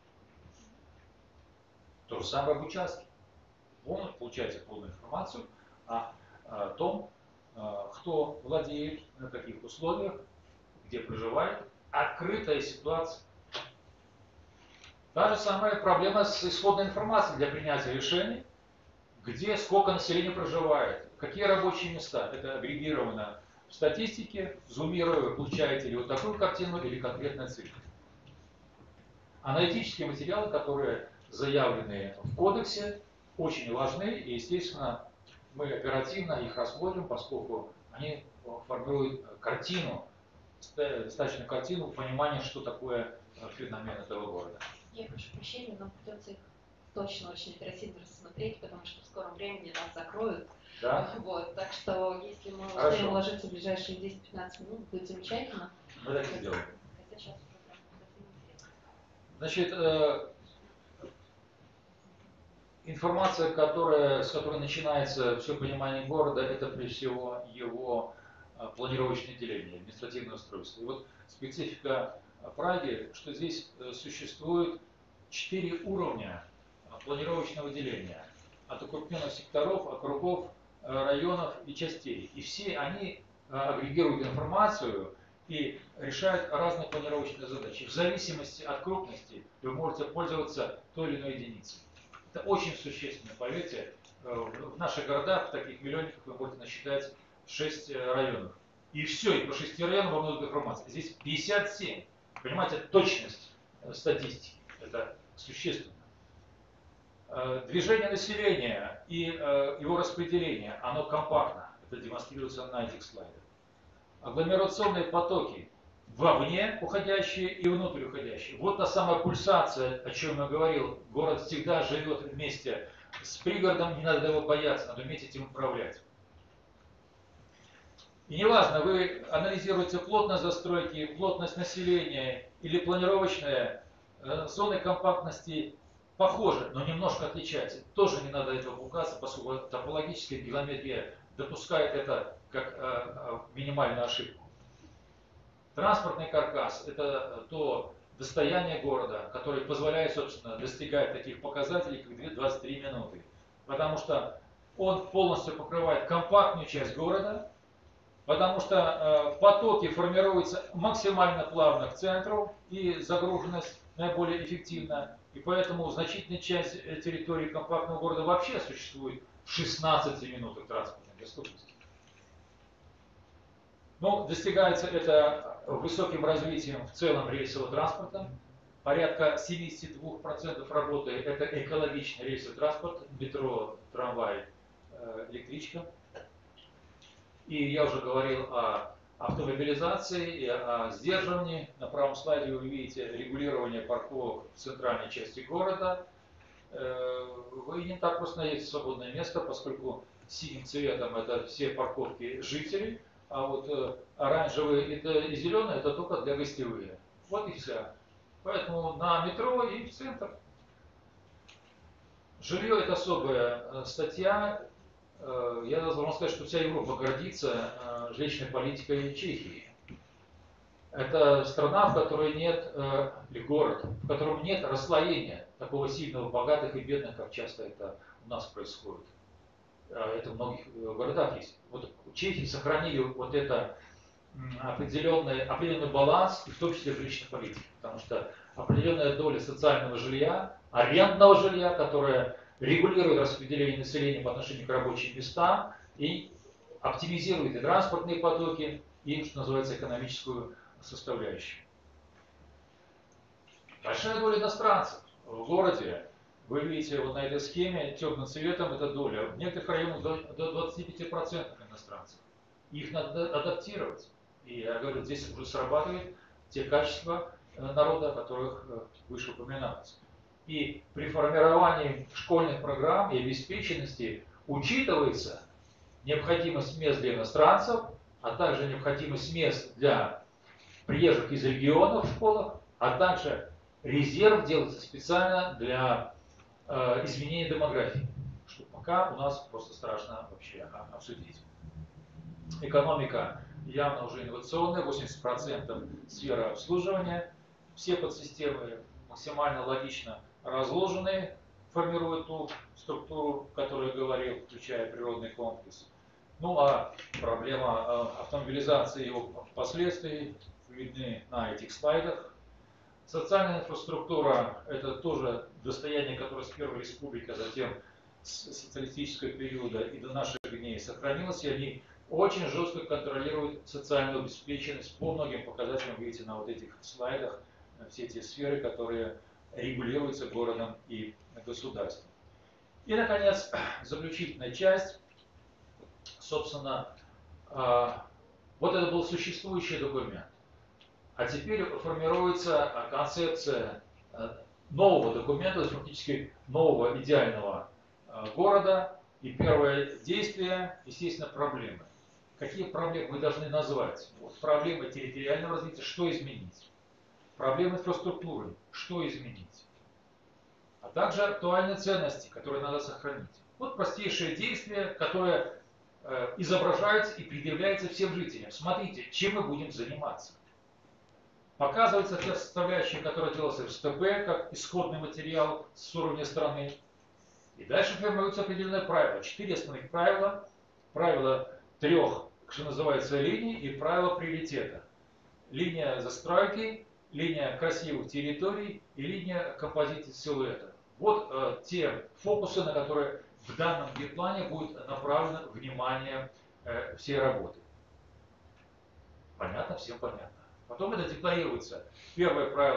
То же самое об участке. Вы получаете полную информацию о, о том, кто владеет, на каких условиях, где проживает. Открытая ситуация. Та же самая проблема с исходной информацией для принятия решений, где сколько населения проживает, какие рабочие места. Это агрегировано в статистике, зумируя, вы получаете ли вот такую картину или конкретную цифру. Аналитические материалы, которые заявлены в кодексе, очень важны, и, естественно, мы оперативно их рассмотрим, поскольку они формируют картину, достаточно картину понимания, что такое феномен этого города. Я прошу прощения, нам придется их точно очень оперативно рассмотреть, потому что в скором времени нас закроют. Да? Вот, так что, если мы успеем уложиться в ближайшие десять-пятнадцать минут, будет замечательно. Мы так и сделаем. Хотя сейчас уже прям интересно. Значит, э, информация, которая, с которой начинается все понимание города, это прежде всего его планировочное деление, административное устройство. И вот специфика Праги, что здесь существует четыре уровня планировочного деления. От укрупненных секторов, округов, районов и частей. И все они агрегируют информацию и решают разные планировочные задачи. В зависимости от крупности вы можете пользоваться той или иной единицей. Это очень существенно, поверьте. В наших городах, в таких миллионниках, вы можете насчитать шесть районов. И все, и по шести районам вам нужна информация. Здесь пятьдесят семь. Понимаете, точность статистики. Это существенно. Движение населения и его распределение, оно компактно. Это демонстрируется на этих слайдах. Агломерационные потоки вовне уходящие и внутрь уходящие. Вот та самая пульсация, о чем я говорил. Город всегда живет вместе с пригородом, не надо его бояться, надо уметь этим управлять. И неважно, вы анализируете плотность застройки, плотность населения или планировочные зоны компактности похожи, но немножко отличаются. Тоже не надо этого пугаться, поскольку топологическая геометрия допускает это как минимальную ошибку. Транспортный каркас – это то достояние города, которое позволяет, собственно, достигать таких показателей, как двадцать три минуты. Потому что он полностью покрывает компактную часть города, потому что потоки формируются максимально плавно к центру, и загруженность наиболее эффективна. И поэтому значительная часть территории компактного города вообще существует в шестнадцати минутах транспортной доступности. Ну, достигается это высоким развитием в целом рейсового транспорта. Порядка семидесяти двух процентов работы – это экологичный рейсовый транспорт, метро, трамвай, электричка. И я уже говорил о автомобилизации и о сдерживании. На правом слайде вы видите регулирование парковок в центральной части города. Вы не так просто найдете свободное место, поскольку синим цветом это все парковки жителей, а вот оранжевые и зеленые это только для гостевые. Вот и все. Поэтому на метро и в центр. Жилье – это особая статья. Я должен сказать, что вся Европа гордится жилищной политикой Чехии. Это страна, в которой нет, или город, в котором нет расслоения такого сильного богатых и бедных, как часто это у нас происходит. Это в многих городах есть. Вот Чехии сохранили вот это определенный, определенный баланс, и в том числе в жилищной политике. Потому что определенная доля социального жилья, арендного жилья, которое регулирует распределение населения по отношению к рабочим местам и оптимизирует и транспортные потоки, и, что называется, экономическую составляющую. Большая доля иностранцев в городе. Вы видите вот на этой схеме темным цветом эта доля. В некоторых районах до, до двадцати пяти процентов иностранцев. Их надо адаптировать. И я говорю, здесь уже срабатывают те качества народа, о которых выше упоминалось. И при формировании школьных программ и обеспеченности учитывается необходимость мест для иностранцев, а также необходимость мест для приезжих из регионов в школах, а также резерв делается специально для э, изменения демографии, что пока у нас просто страшно вообще обсудить. Экономика явно уже инновационная, восемьдесят процентов сфера обслуживания, все подсистемы максимально логично разложенные, формируют ту структуру, о которой я говорил, включая природный комплекс. Ну а проблема автомобилизации и его последствий видны на этих слайдах. Социальная инфраструктура – это тоже достояние, которое с Первой Республики, а затем с социалистического периода и до наших дней сохранилось, и они очень жестко контролируют социальную обеспеченность по многим показателям, видите на вот этих слайдах, все эти сферы, которые регулируются городом и государством. И, наконец, заключительная часть. Собственно, вот это был существующий документ. А теперь формируется концепция нового документа, фактически нового идеального города. И первое действие, естественно, проблемы. Какие проблемы мы должны назвать? Вот, проблемы территориального развития, что изменить? Проблемы инфраструктуры, что изменить? А также актуальные ценности, которые надо сохранить. Вот простейшее действие, которое э, изображается и предъявляется всем жителям. Смотрите, чем мы будем заниматься. Показывается те составляющие, которые делаются в СТП, как исходный материал с уровня страны. И дальше формируются определенные правила. Четыре основных правила. Правила трех, что называется, линий и правила приоритета. Линия застройки, линия красивых территорий и линия композиции силуэта. Вот э, те фокусы, на которые в данном гид-плане будет направлено внимание э, всей работы. Понятно? Всем понятно. Потом это декларируется. Первое правило –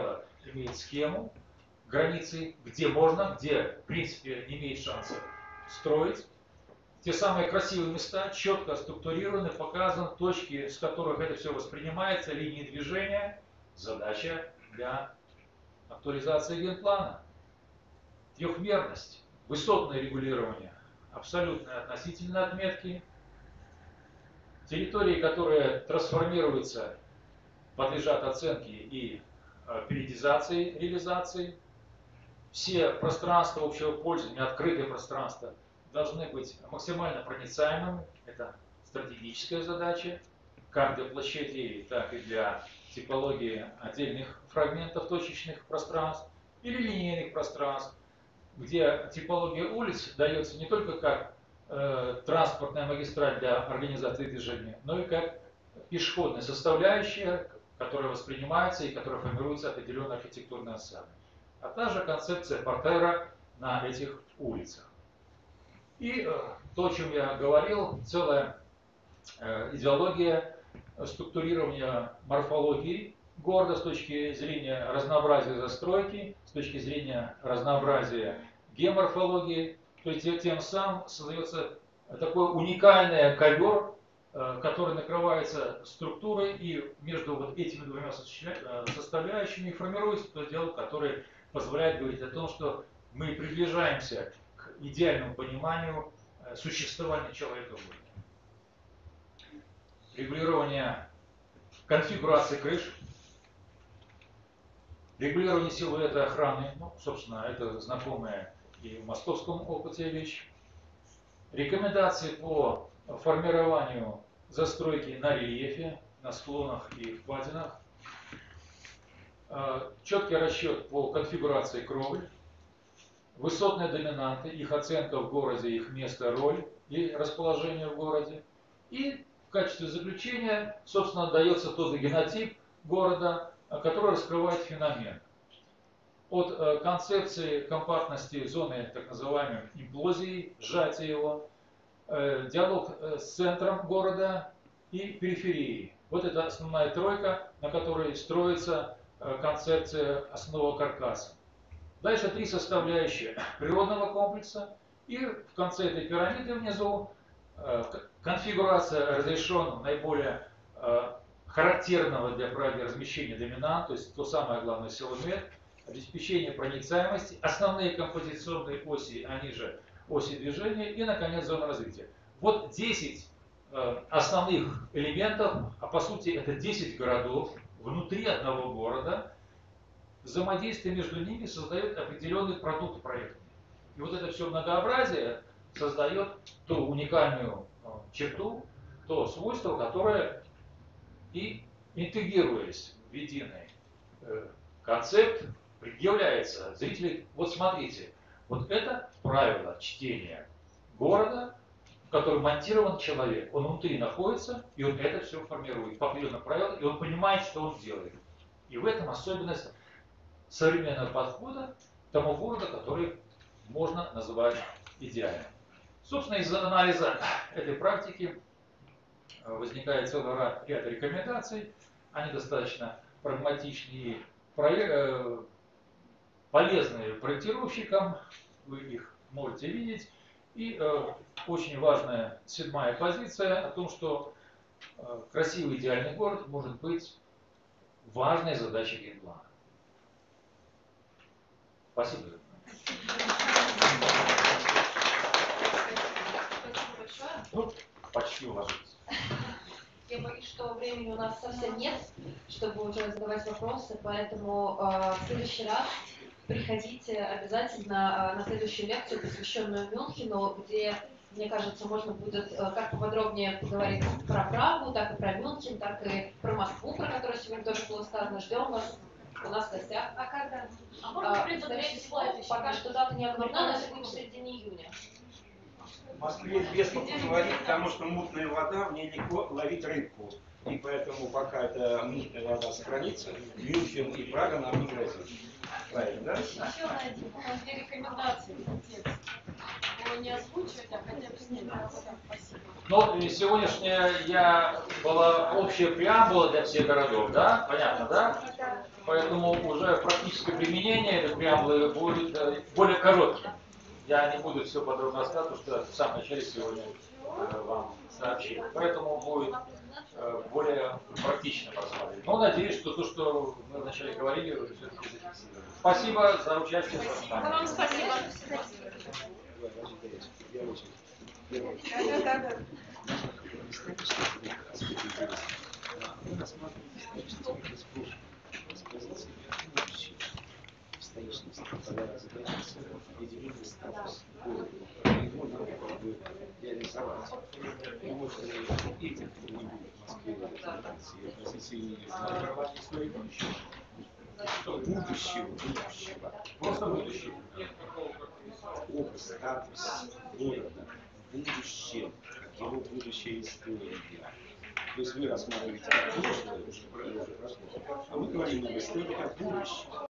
имеет схему, границы, где можно, где, в принципе, не имеет шанса строить. Те самые красивые места четко структурированы, показаны, точки, с которых это все воспринимается, линии движения. Задача для актуализации генплана. Трехмерность, высотное регулирование, абсолютные относительные отметки. Территории, которые трансформируются, подлежат оценке и периодизации, реализации. Все пространства общего пользования, открытые пространства, должны быть максимально проницаемыми. Это стратегическая задача, как для площадей, так и для типологии отдельных фрагментов точечных пространств или линейных пространств, где типология улиц дается не только как э, транспортная магистраль для организации движения, но и как пешеходная составляющая, которая воспринимается и которая формируется определенной архитектурной осадой. А также концепция портера на этих улицах. И э, то, о чем я говорил, целая э, идеология структурирования морфологии города с точки зрения разнообразия застройки, с точки зрения разнообразия геоморфологии. То есть тем самым создается такой уникальный ковер, э, который накрывается структурой, и между вот этими двумя составляющими формируется тот диалог, который позволяет говорить о том, что мы приближаемся к идеальному пониманию существования человека в городе. Регулирование конфигурации крыш, регулирование силуэта охраны, ну, собственно, это знакомая и в московском опыте вещь. Рекомендации по формированию застройки на рельефе, на склонах и впадинах. Четкий расчет по конфигурации кровель, высотные доминанты, их оценка в городе, их место, роль и расположение в городе. И в качестве заключения, собственно, дается тот генотип города, который раскрывает феномен. От концепции компактности зоны так называемой имплозии, сжатия его, диалог с центром города и периферией. Вот это основная тройка, на которой строится концепция основного каркаса. Дальше три составляющие природного комплекса. И в конце этой пирамиды внизу конфигурация разрешенного, наиболее характерного для правильного размещения доминант, то есть то самое главное силуэт, обеспечение проницаемости, основные композиционные оси, они же оси движения и, наконец, зона развития. Вот десять основных элементов, а по сути это десять городов внутри одного города. Взаимодействие между ними создает определенный продукт проекта. И вот это все многообразие создает ту уникальную черту, то свойство, которое и интегрируясь в единый концепт, предъявляется зрителю. Вот смотрите, вот это правило чтения города, в который монтирован человек. Он внутри находится, и он это все формирует по определенным правилам, и он понимает, что он делает. И в этом особенность современного подхода к тому городу, который можно называть идеальным. Собственно, из анализа этой практики возникает целый ряд, ряд рекомендаций. Они достаточно прагматичные, полезные проектировщикам, вы их можете видеть. И э, очень важная седьмая позиция о том, что э, красивый идеальный город может быть важной задачей генплана. Спасибо за внимание. Спасибо большое. Ну, почти уложились. Я боюсь, что времени у нас совсем нет, чтобы уже задавать вопросы, поэтому э, в следующий раз приходите обязательно э, на следующую лекцию, посвященную Мюнхену, где, мне кажется, можно будет э, как поподробнее поговорить про Прагу, так и про Мюнхен, так и про Москву, про которую сегодня тоже было сказано. Ждем вас у нас в гостях. А когда? А можно а, скорее всего, пока что дата не определена, это будет в середине июня. В Москве весло говорит, потому что мутная вода, в ней легко ловить рыбку. И поэтому пока эта мутная вода сохранится, Мюнхен и Прага нам не грозит. Правильно, да? Еще один, у нас две рекомендации в тексте. Его не озвучивать, а хотя бы снять. Спасибо. Ну, и сегодняшняя я была общая преамбула для всех городов, да? Понятно, да? Поэтому уже практическое применение этой преамбулы будет э, более коротким. Я не буду все подробно рассказывать, потому что в самом начале сегодня э, вам сообщил. Поэтому будет э, более практично рассматривать. Но надеюсь, что то, что мы вначале говорили, вы все-таки зафиксировали. Спасибо за участие в вами. Вам спасибо. Исторический задачи, определенный статус города. Его надо как бы реализовать. И вот этим не будет в Москве и относительно истории будущего. Будущего, будущего. Просто будущее. Образ, статус города, будущее, как его будущая история. То есть вы рассматриваете как прошлое, уже прошло, а мы говорим об истории как будущее.